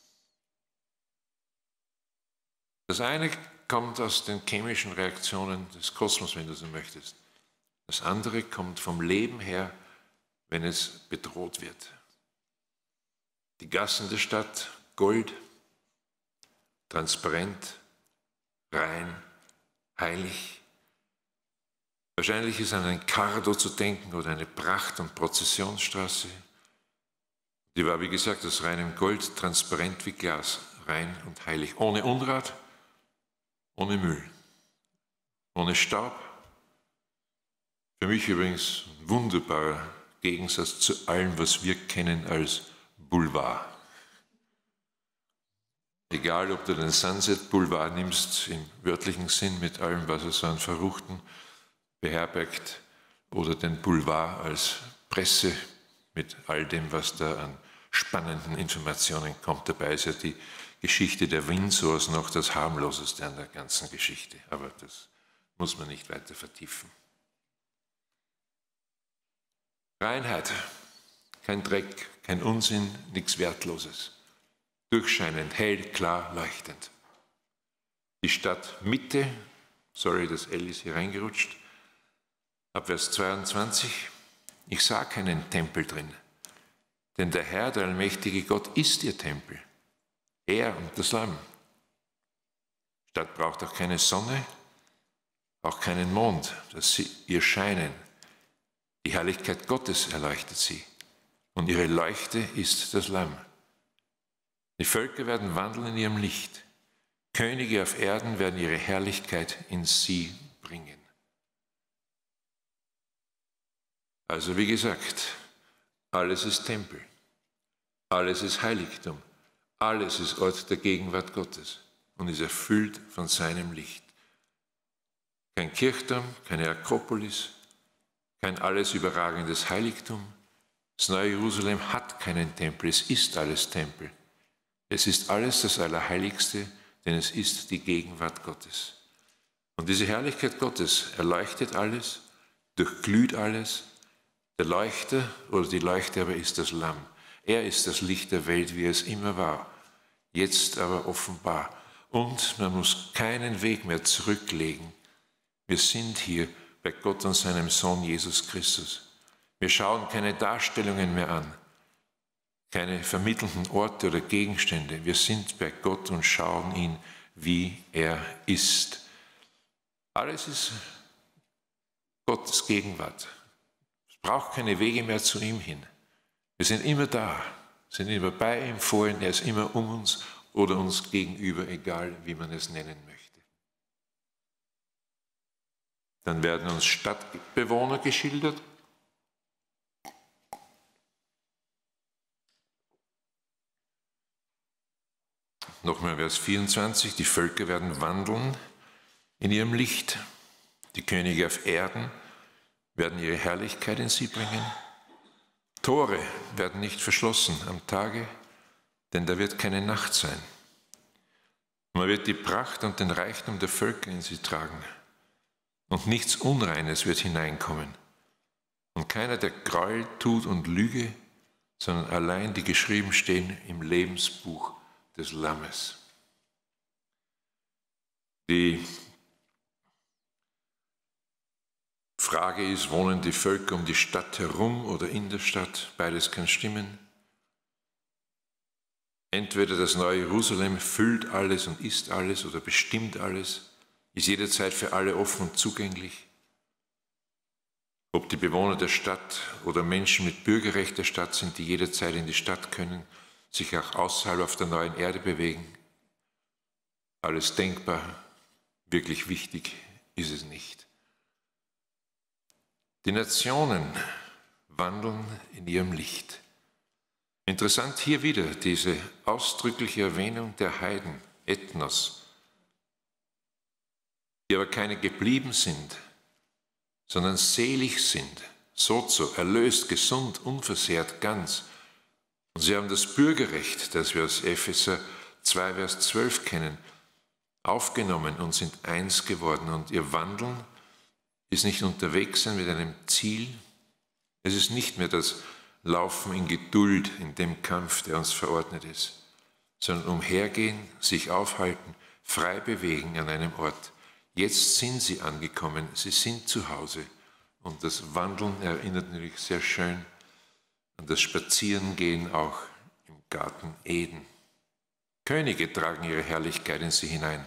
Das eine kommt aus den chemischen Reaktionen des Kosmos, wenn du so möchtest. Das andere kommt vom Leben her, wenn es bedroht wird. Die Gassen der Stadt, Gold, transparent, rein, heilig. Wahrscheinlich ist an ein Cardo zu denken oder eine Pracht- und Prozessionsstraße. Die war, wie gesagt, aus reinem Gold, transparent wie Glas, rein und heilig, ohne Unrat, ohne Müll, ohne Staub. Für mich übrigens ein wunderbarer Gegensatz zu allem, was wir kennen als Boulevard. Egal, ob du den Sunset Boulevard nimmst, im wörtlichen Sinn, mit allem, was er so an Verruchten beherbergt, oder den Boulevard als Presse mit all dem, was da an spannenden Informationen kommt. Dabei ist ja die Geschichte der Windsors noch das harmloseste an der ganzen Geschichte. Aber das muss man nicht weiter vertiefen. Reinheit, kein Dreck, kein Unsinn, nichts Wertloses. Durchscheinend, hell, klar, leuchtend. Die Stadtmitte, sorry, das L ist hier reingerutscht, ab Vers 22, ich sah keinen Tempel drin, denn der Herr, der allmächtige Gott, ist ihr Tempel. Er und das Lamm. Die Stadt braucht auch keine Sonne, auch keinen Mond, dass sie ihr scheinen. Die Herrlichkeit Gottes erleuchtet sie und ihre Leuchte ist das Lamm. Die Völker werden wandeln in ihrem Licht. Könige auf Erden werden ihre Herrlichkeit in sie bringen. Also wie gesagt, alles ist Tempel, alles ist Heiligtum, alles ist Ort der Gegenwart Gottes und ist erfüllt von seinem Licht. Kein Kirchturm, keine Akropolis, kein alles überragendes Heiligtum. Das neue Jerusalem hat keinen Tempel, es ist alles Tempel. Es ist alles das Allerheiligste, denn es ist die Gegenwart Gottes. Und diese Herrlichkeit Gottes erleuchtet alles, durchglüht alles. Der Leuchter oder die Leuchte aber ist das Lamm. Er ist das Licht der Welt, wie es immer war, jetzt aber offenbar. Und man muss keinen Weg mehr zurücklegen. Wir sind hier bei Gott und seinem Sohn Jesus Christus. Wir schauen keine Darstellungen mehr an, keine vermittelnden Orte oder Gegenstände. Wir sind bei Gott und schauen ihn, wie er ist. Alles ist Gottes Gegenwart. Es braucht keine Wege mehr zu ihm hin. Wir sind immer da, sind immer bei ihm, vor ihm, er ist immer um uns oder uns gegenüber, egal wie man es nennen möchte. Dann werden uns Stadtbewohner geschildert. Nochmal Vers 24, die Völker werden wandeln in ihrem Licht. Die Könige auf Erden werden ihre Herrlichkeit in sie bringen. Tore werden nicht verschlossen am Tage, denn da wird keine Nacht sein. Man wird die Pracht und den Reichtum der Völker in sie tragen. Und nichts Unreines wird hineinkommen. Und keiner, der Gräuel tut und Lüge, sondern allein die geschrieben stehen im Lebensbuch des Lammes. Die Frage ist, wohnen die Völker um die Stadt herum oder in der Stadt? Beides kann stimmen. Entweder das neue Jerusalem füllt alles und ist alles oder bestimmt alles, ist jederzeit für alle offen und zugänglich. Ob die Bewohner der Stadt oder Menschen mit Bürgerrecht der Stadt sind, die jederzeit in die Stadt können, sich auch außerhalb auf der neuen Erde bewegen. Alles denkbar, wirklich wichtig ist es nicht. Die Nationen wandeln in ihrem Licht. Interessant hier wieder diese ausdrückliche Erwähnung der Heiden, Ethnos, die aber keine geblieben sind, sondern selig sind, sozo, erlöst, gesund, unversehrt, ganz. Und sie haben das Bürgerrecht, das wir aus Epheser 2, Vers 12 kennen, aufgenommen und sind eins geworden. Und ihr Wandeln ist nicht unterwegs sein mit einem Ziel. Es ist nicht mehr das Laufen in Geduld in dem Kampf, der uns verordnet ist, sondern umhergehen, sich aufhalten, frei bewegen an einem Ort. Jetzt sind sie angekommen, sie sind zu Hause. Und das Wandeln erinnert natürlich sehr schön an das Spazierengehen auch im Garten Eden. Könige tragen ihre Herrlichkeit in sie hinein.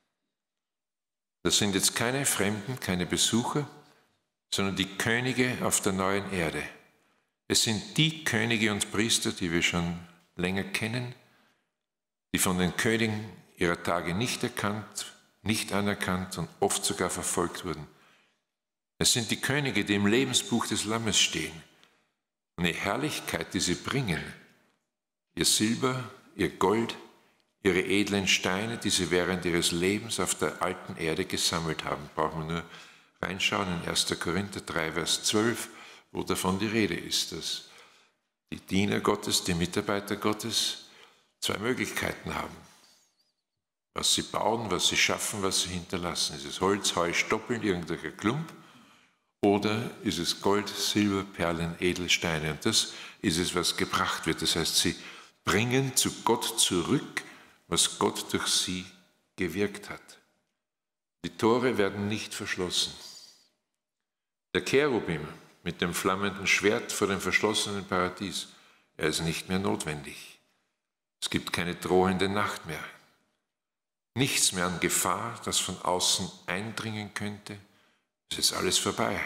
Das sind jetzt keine Fremden, keine Besucher, sondern die Könige auf der neuen Erde. Es sind die Könige und Priester, die wir schon länger kennen, die von den Königen ihrer Tage nicht erkannt, nicht anerkannt und oft sogar verfolgt wurden. Es sind die Könige, die im Lebensbuch des Lammes stehen. Und die Herrlichkeit, die sie bringen, ihr Silber, ihr Gold, ihre edlen Steine, die sie während ihres Lebens auf der alten Erde gesammelt haben. Brauchen wir nur reinschauen in 1. Korinther 3, Vers 12, wo davon die Rede ist, dass die Diener Gottes, die Mitarbeiter Gottes 2 Möglichkeiten haben. Was sie bauen, was sie schaffen, was sie hinterlassen. Ist es Holz, Heu, Stoppeln, irgendwelcher Klump? Oder ist es Gold, Silber, Perlen, Edelsteine? Und das ist es, was gebracht wird. Das heißt, sie bringen zu Gott zurück, was Gott durch sie gewirkt hat. Die Tore werden nicht verschlossen. Der Cherubim mit dem flammenden Schwert vor dem verschlossenen Paradies, er ist nicht mehr notwendig. Es gibt keine drohende Nacht mehr. Nichts mehr an Gefahr, das von außen eindringen könnte. Es ist alles vorbei.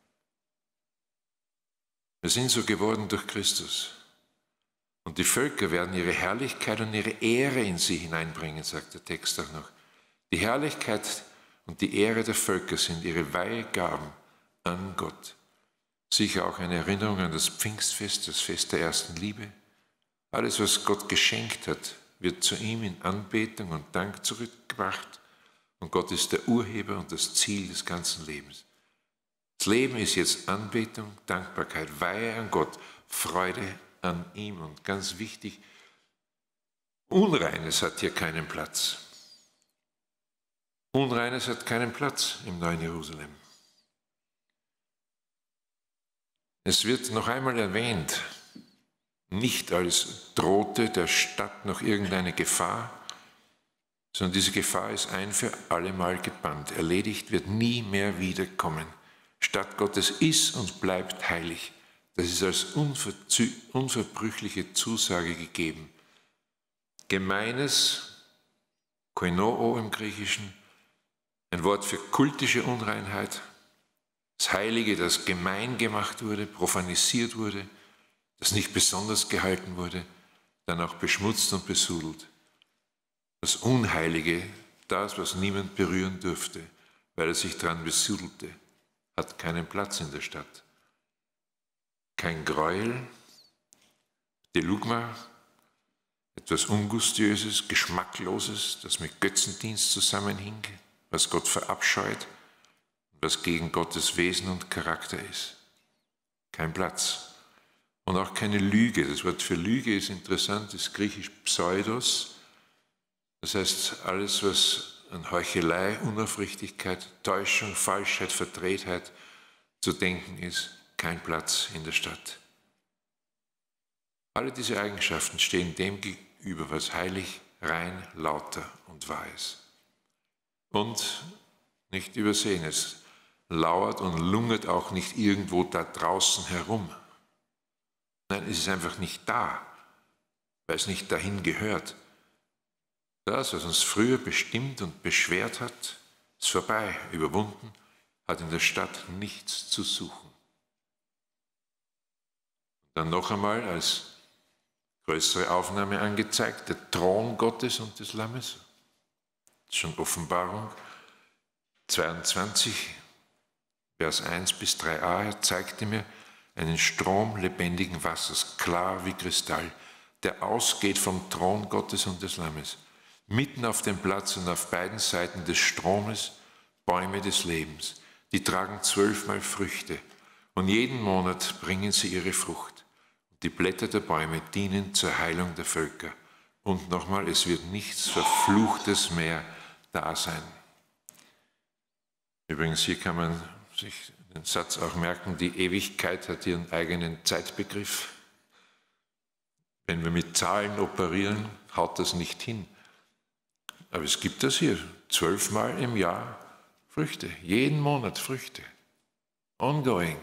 Wir sind so geworden durch Christus. Und die Völker werden ihre Herrlichkeit und ihre Ehre in sie hineinbringen, sagt der Text auch noch. Die Herrlichkeit und die Ehre der Völker sind ihre Weihegaben an Gott. Sicher auch eine Erinnerung an das Pfingstfest, das Fest der ersten Liebe. Alles, was Gott geschenkt hat, wird zu ihm in Anbetung und Dank zurückgebracht. Und Gott ist der Urheber und das Ziel des ganzen Lebens. Das Leben ist jetzt Anbetung, Dankbarkeit, Weihe an Gott, Freude an ihm. Und ganz wichtig, Unreines hat hier keinen Platz. Unreines hat keinen Platz im neuen Jerusalem. Es wird noch einmal erwähnt, nicht als drohte der Stadt noch irgendeine Gefahr, sondern diese Gefahr ist ein für allemal gebannt. Erledigt, wird nie mehr wiederkommen. Stadt Gottes ist und bleibt heilig. Das ist als unverbrüchliche Zusage gegeben. Gemeines, koinoo im Griechischen, ein Wort für kultische Unreinheit, das Heilige, das gemein gemacht wurde, profanisiert wurde, das nicht besonders gehalten wurde, dann auch beschmutzt und besudelt. Das Unheilige, das, was niemand berühren durfte, weil er sich daran besudelte, hat keinen Platz in der Stadt. Kein Gräuel, Delugma, etwas Ungustiöses, Geschmackloses, das mit Götzendienst zusammenhing, was Gott verabscheut, was gegen Gottes Wesen und Charakter ist. Kein Platz. Und auch keine Lüge. Das Wort für Lüge ist interessant, ist griechisch Pseudos. Das heißt, alles, was an Heuchelei, Unaufrichtigkeit, Täuschung, Falschheit, Verdrehtheit zu denken ist, kein Platz in der Stadt. Alle diese Eigenschaften stehen dem gegenüber, was heilig, rein, lauter und wahr ist. Und nicht übersehen, es lauert und lungert auch nicht irgendwo da draußen herum. Nein, es ist einfach nicht da, weil es nicht dahin gehört. Das, was uns früher bestimmt und beschwert hat, ist vorbei, überwunden, hat in der Stadt nichts zu suchen. Dann noch einmal als größere Aufnahme angezeigt, der Thron Gottes und des Lammes. Das ist schon Offenbarung 22, Vers 1 bis 3a. Er zeigte mir einen Strom lebendigen Wassers, klar wie Kristall, der ausgeht vom Thron Gottes und des Lammes. Mitten auf dem Platz und auf beiden Seiten des Stromes Bäume des Lebens. Die tragen 12-mal Früchte und jeden Monat bringen sie ihre Frucht. Die Blätter der Bäume dienen zur Heilung der Völker. Und nochmal, es wird nichts Verfluchtes mehr da sein. Übrigens, hier kann man sich den Satz auch merken, die Ewigkeit hat ihren eigenen Zeitbegriff. Wenn wir mit Zahlen operieren, haut das nicht hin. Aber es gibt das hier, 12-mal im Jahr Früchte, jeden Monat Früchte. Ongoing.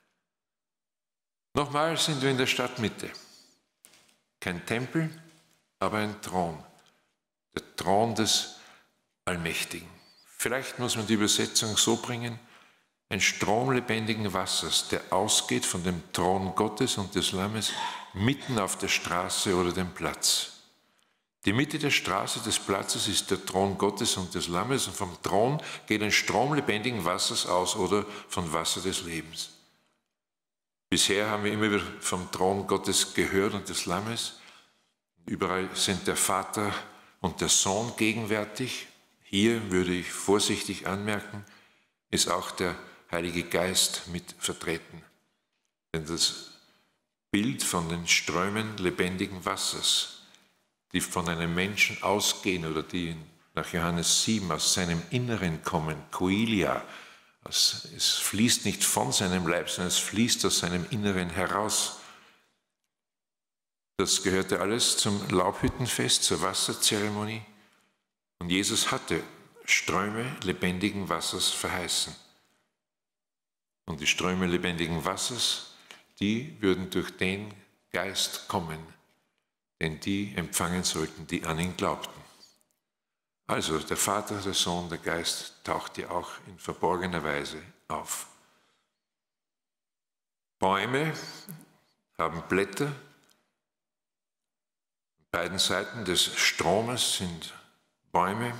Nochmal sind wir in der Stadtmitte. Kein Tempel, aber ein Thron. Der Thron des Allmächtigen. Vielleicht muss man die Übersetzung so bringen, ein Strom lebendigen Wassers, der ausgeht von dem Thron Gottes und des Lammes mitten auf der Straße oder dem Platz. Die Mitte der Straße, des Platzes ist der Thron Gottes und des Lammes und vom Thron geht ein Strom lebendigen Wassers aus oder von Wasser des Lebens. Bisher haben wir immer wieder vom Thron Gottes gehört und des Lammes. Überall sind der Vater und der Sohn gegenwärtig. Hier würde ich vorsichtig anmerken, ist auch der Heilige Geist mit vertreten. Denn das Bild von den Strömen lebendigen Wassers, die von einem Menschen ausgehen oder die nach Johannes 7 aus seinem Inneren kommen, Koilia, es fließt nicht von seinem Leib, sondern es fließt aus seinem Inneren heraus. Das gehörte alles zum Laubhüttenfest, zur Wasserzeremonie. Und Jesus hatte Ströme lebendigen Wassers verheißen. Und die Ströme lebendigen Wassers, die würden durch den Geist kommen, den die empfangen sollten, die an ihn glaubten. Also der Vater, der Sohn, der Geist taucht ja auch in verborgener Weise auf. Bäume haben Blätter. An beiden Seiten des Stromes sind Bäume,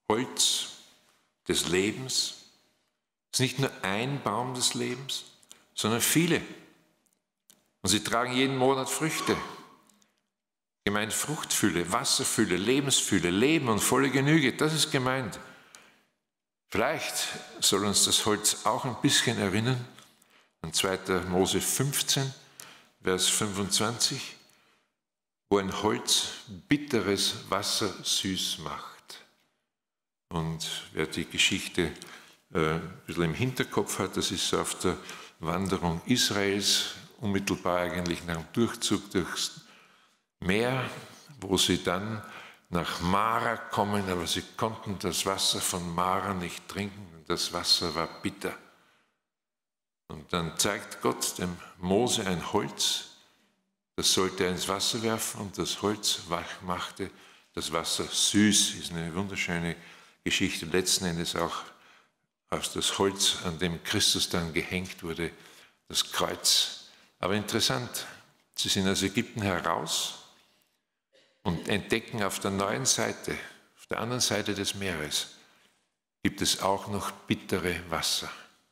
Holz des Lebens. Es ist nicht nur ein Baum des Lebens, sondern viele. Und sie tragen jeden Monat Früchte. Gemeint Fruchtfülle, Wasserfülle, Lebensfülle, Leben und volle Genüge, das ist gemeint. Vielleicht soll uns das Holz auch ein bisschen erinnern an 2. Mose 15, Vers 25, wo ein Holz bitteres Wasser süß macht. Und wer die Geschichte ein bisschen im Hinterkopf hat, das ist auf der Wanderung Israels, unmittelbar eigentlich nach dem Durchzug durchs Meer, wo sie dann nach Mara kommen, aber sie konnten das Wasser von Mara nicht trinken und das Wasser war bitter. Und dann zeigt Gott dem Mose ein Holz, das sollte er ins Wasser werfen und das Holz machte das Wasser süß. Das ist eine wunderschöne Geschichte, letzten Endes auch aus das Holz, an dem Christus dann gehängt wurde, das Kreuz. Aber interessant, sie sind aus Ägypten heraus und entdecken auf der neuen Seite, auf der anderen Seite des Meeres, gibt es auch noch bittere Wasser.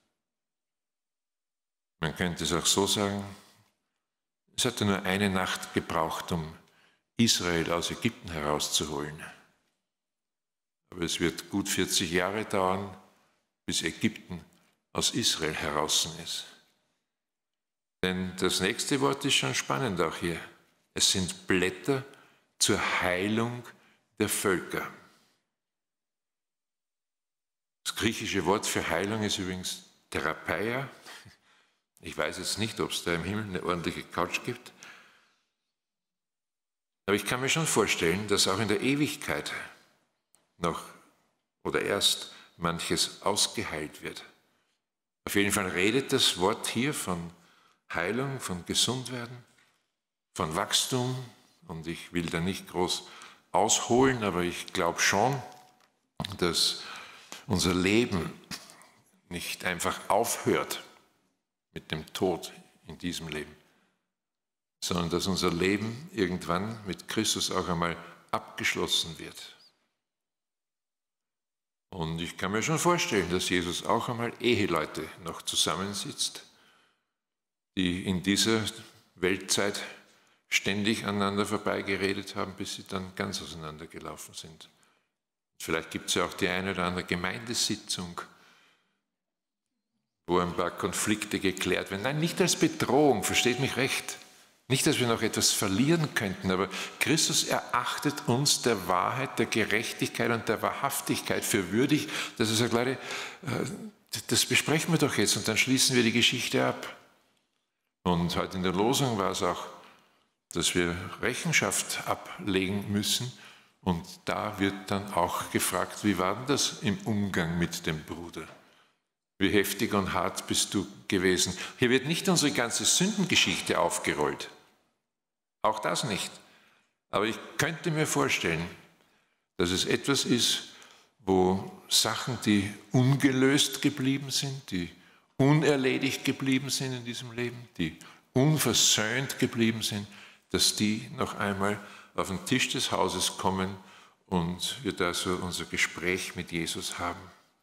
Man könnte es auch so sagen, es hatte nur eine Nacht gebraucht, um Israel aus Ägypten herauszuholen. Aber es wird gut 40 Jahre dauern, bis Ägypten aus Israel heraus ist. Denn das nächste Wort ist schon spannend auch hier. Es sind Blätter zur Heilung der Völker. Das griechische Wort für Heilung ist übrigens Therapeia. Ich weiß jetzt nicht, ob es da im Himmel eine ordentliche Couch gibt. Aber ich kann mir schon vorstellen, dass auch in der Ewigkeit noch oder erst manches ausgeheilt wird. Auf jeden Fall redet das Wort hier von Heilung, von Gesundwerden, von Wachstum. Und ich will da nicht groß ausholen, aber ich glaube schon, dass unser Leben nicht einfach aufhört mit dem Tod in diesem Leben, sondern dass unser Leben irgendwann mit Christus auch einmal abgeschlossen wird. Und ich kann mir schon vorstellen, dass Jesus auch einmal Eheleute noch zusammensitzt, die in dieser Weltzeit ständig aneinander vorbeigeredet haben, bis sie dann ganz auseinandergelaufen sind. Vielleicht gibt es ja auch die eine oder andere Gemeindesitzung, wo ein paar Konflikte geklärt werden. Nein, nicht als Bedrohung, versteht mich recht. Nicht, dass wir noch etwas verlieren könnten, aber Christus erachtet uns der Wahrheit, der Gerechtigkeit und der Wahrhaftigkeit für würdig, dass er sagt, Leute, das besprechen wir doch jetzt und dann schließen wir die Geschichte ab. Und heute in der Losung war es auch, dass wir Rechenschaft ablegen müssen. Und da wird dann auch gefragt, wie war denn das im Umgang mit dem Bruder? Wie heftig und hart bist du gewesen? Hier wird nicht unsere ganze Sündengeschichte aufgerollt. Auch das nicht. Aber ich könnte mir vorstellen, dass es etwas ist, wo Sachen, die ungelöst geblieben sind, die unerledigt geblieben sind in diesem Leben, die unversöhnt geblieben sind, dass die noch einmal auf den Tisch des Hauses kommen und wir da so unser Gespräch mit Jesus haben.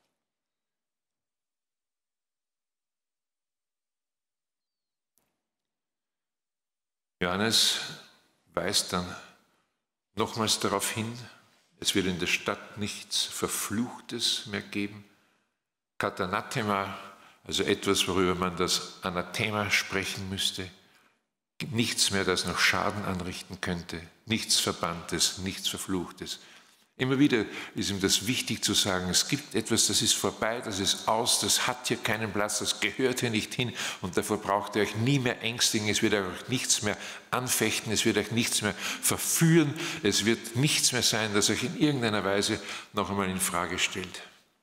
Johannes weist dann nochmals darauf hin, es wird in der Stadt nichts Verfluchtes mehr geben. Katanathema, also etwas, worüber man das Anathema sprechen müsste. Nichts mehr, das noch Schaden anrichten könnte. Nichts Verbanntes, nichts Verfluchtes. Immer wieder ist ihm das wichtig zu sagen, es gibt etwas, das ist vorbei, das ist aus, das hat hier keinen Platz, das gehört hier nicht hin und davor braucht ihr euch nie mehr ängstigen, es wird euch nichts mehr anfechten, es wird euch nichts mehr verführen, es wird nichts mehr sein, das euch in irgendeiner Weise noch einmal in Frage stellt.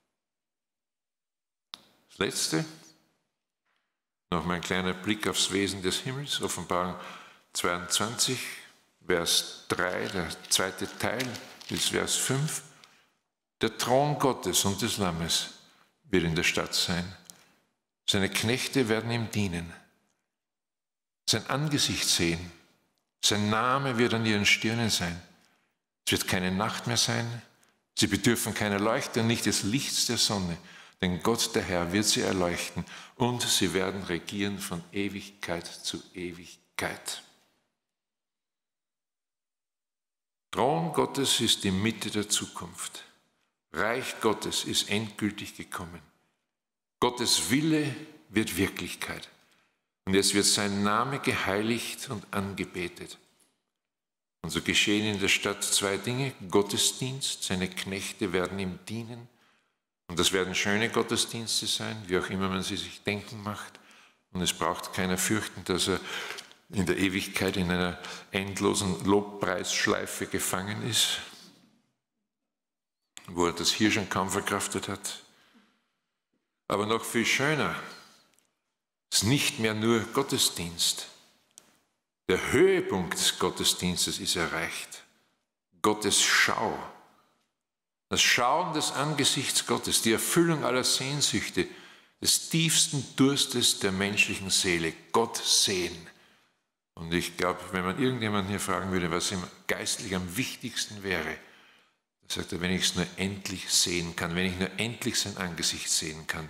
Das Letzte, nochmal ein kleiner Blick aufs Wesen des Himmels, Offenbarung 22, Vers 3, der zweite Teil. Bis Vers 5, der Thron Gottes und des Lammes wird in der Stadt sein. Seine Knechte werden ihm dienen, sein Angesicht sehen, sein Name wird an ihren Stirnen sein. Es wird keine Nacht mehr sein, sie bedürfen keiner Leuchte und nicht des Lichts der Sonne, Denn Gott, der Herr, wird sie erleuchten und sie werden regieren von Ewigkeit zu Ewigkeit. Thron Gottes ist die Mitte der Zukunft. Reich Gottes ist endgültig gekommen. Gottes Wille wird Wirklichkeit. Und es wird sein Name geheiligt und angebetet. Und so geschehen in der Stadt zwei Dinge: Gottesdienst, seine Knechte werden ihm dienen. Und das werden schöne Gottesdienste sein, wie auch immer man sie sich denken macht. Und es braucht keiner fürchten, dass er in der Ewigkeit in einer endlosen Lobpreisschleife gefangen ist, wo er das hier schon kaum verkraftet hat. Aber noch viel schöner ist nicht mehr nur Gottesdienst. Der Höhepunkt des Gottesdienstes ist erreicht. Gottes Schau. Das Schauen des Angesichts Gottes, die Erfüllung aller Sehnsüchte, des tiefsten Durstes der menschlichen Seele, Gott sehen. Und ich glaube, wenn man irgendjemanden hier fragen würde, was ihm geistlich am wichtigsten wäre, dann sagt er, wenn ich es nur endlich sehen kann, wenn ich nur endlich sein Angesicht sehen kann.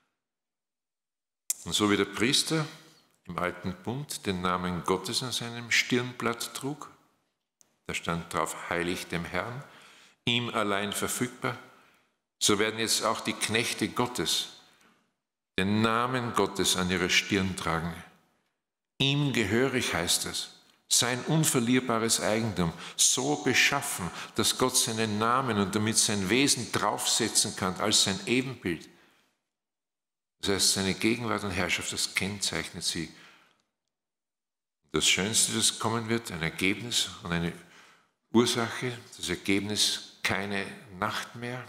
Und so wie der Priester im Alten Bund den Namen Gottes an seinem Stirnblatt trug, da stand drauf, heilig dem Herrn, ihm allein verfügbar, so werden jetzt auch die Knechte Gottes den Namen Gottes an ihrer Stirn tragen. Ihm gehörig heißt es, sein unverlierbares Eigentum, so beschaffen, dass Gott seinen Namen und damit sein Wesen draufsetzen kann als sein Ebenbild. Das heißt, seine Gegenwart und Herrschaft, das kennzeichnet sie. Das Schönste, das kommen wird, ein Ergebnis und eine Ursache, das Ergebnis: keine Nacht mehr,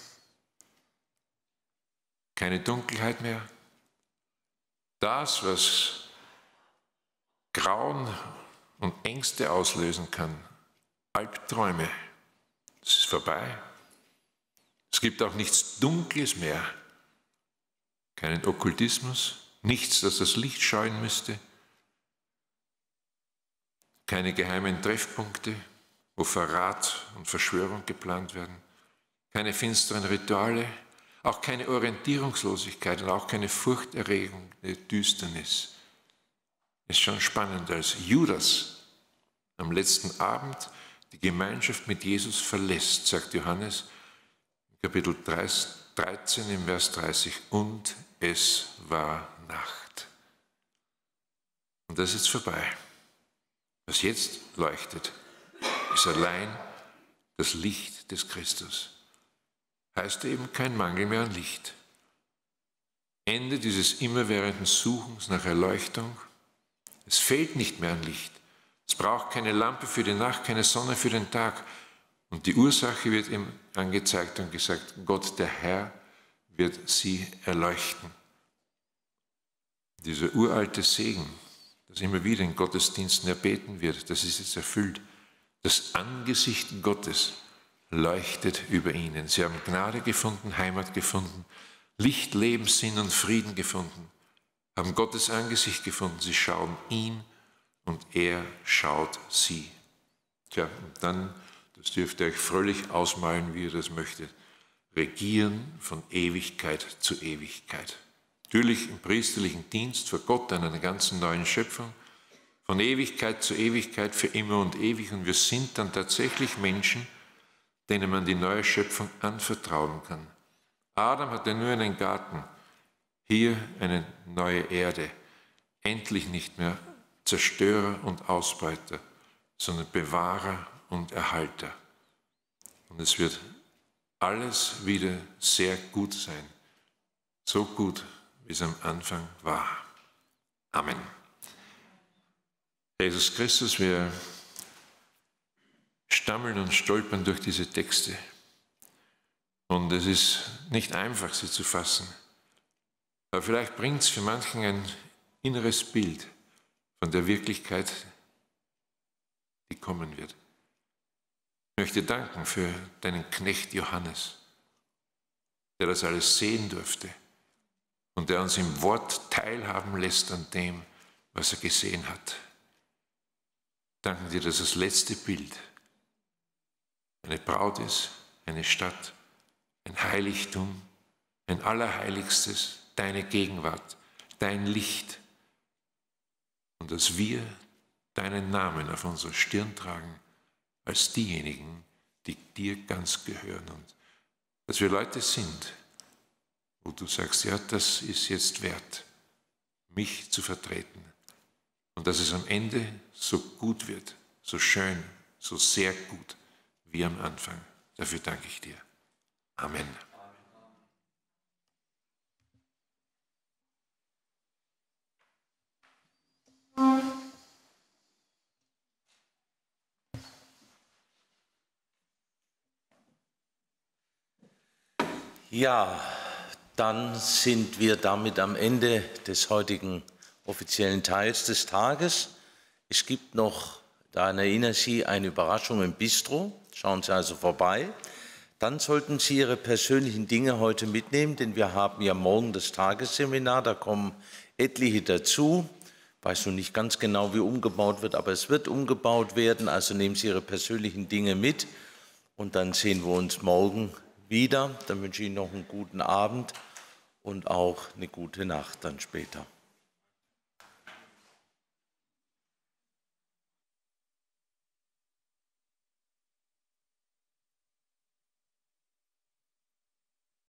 keine Dunkelheit mehr. Das, was Grauen und Ängste auslösen kann, Albträume, das ist vorbei. Es gibt auch nichts Dunkles mehr, keinen Okkultismus, nichts, das das Licht scheuen müsste, keine geheimen Treffpunkte, wo Verrat und Verschwörung geplant werden, keine finsteren Rituale, auch keine Orientierungslosigkeit und auch keine furchterregende Düsternis. Es ist schon spannend, als Judas am letzten Abend die Gemeinschaft mit Jesus verlässt, sagt Johannes, Kapitel 13 im Vers 30, und es war Nacht. Und das ist vorbei. Was jetzt leuchtet, ist allein das Licht des Christus. Heißt eben kein Mangel mehr an Licht. Ende dieses immerwährenden Suchens nach Erleuchtung. Es fehlt nicht mehr an Licht. Es braucht keine Lampe für die Nacht, keine Sonne für den Tag. Und die Ursache wird ihm angezeigt und gesagt, Gott, der Herr, wird sie erleuchten. Dieser uralte Segen, das immer wieder in Gottesdiensten erbeten wird, das ist jetzt erfüllt. Das Angesicht Gottes leuchtet über ihnen. Sie haben Gnade gefunden, Heimat gefunden, Licht, Leben, Sinn und Frieden gefunden, haben Gottes Angesicht gefunden. Sie schauen ihn und er schaut sie. Tja, und dann, das dürft ihr euch fröhlich ausmalen, wie ihr das möchtet, regieren von Ewigkeit zu Ewigkeit. Natürlich im priesterlichen Dienst vor Gott an einer ganzen neuen Schöpfung, von Ewigkeit zu Ewigkeit, für immer und ewig. Und wir sind dann tatsächlich Menschen, denen man die neue Schöpfung anvertrauen kann. Adam hatte nur einen Garten, hier eine neue Erde. Endlich nicht mehr Zerstörer und Ausbeuter, sondern Bewahrer und Erhalter. Und es wird alles wieder sehr gut sein. So gut, wie es am Anfang war. Amen. Jesus Christus, wir stammeln und stolpern durch diese Texte. Und es ist nicht einfach, sie zu fassen. Aber vielleicht bringt es für manchen ein inneres Bild von der Wirklichkeit, die kommen wird. Ich möchte danken für deinen Knecht Johannes, der das alles sehen durfte und der uns im Wort teilhaben lässt an dem, was er gesehen hat. Danken dir, dass das letzte Bild eine Braut ist, eine Stadt, ein Heiligtum, ein Allerheiligstes, deine Gegenwart, dein Licht und dass wir deinen Namen auf unserer Stirn tragen als diejenigen, die dir ganz gehören und dass wir Leute sind, wo du sagst, ja, das ist jetzt wert, mich zu vertreten und dass es am Ende so gut wird, so schön, so sehr gut wie am Anfang. Dafür danke ich dir. Amen. Ja, dann sind wir damit am Ende des heutigen offiziellen Teils des Tages. Es gibt noch, daran erinnere ich Sie, eine Überraschung im Bistro. Schauen Sie also vorbei. Dann sollten Sie Ihre persönlichen Dinge heute mitnehmen, denn wir haben ja morgen das Tagesseminar. Da kommen etliche dazu. Ich weiß noch nicht ganz genau, wie umgebaut wird, aber es wird umgebaut werden. Also nehmen Sie Ihre persönlichen Dinge mit und dann sehen wir uns morgen wieder. Dann wünsche ich Ihnen noch einen guten Abend und auch eine gute Nacht dann später.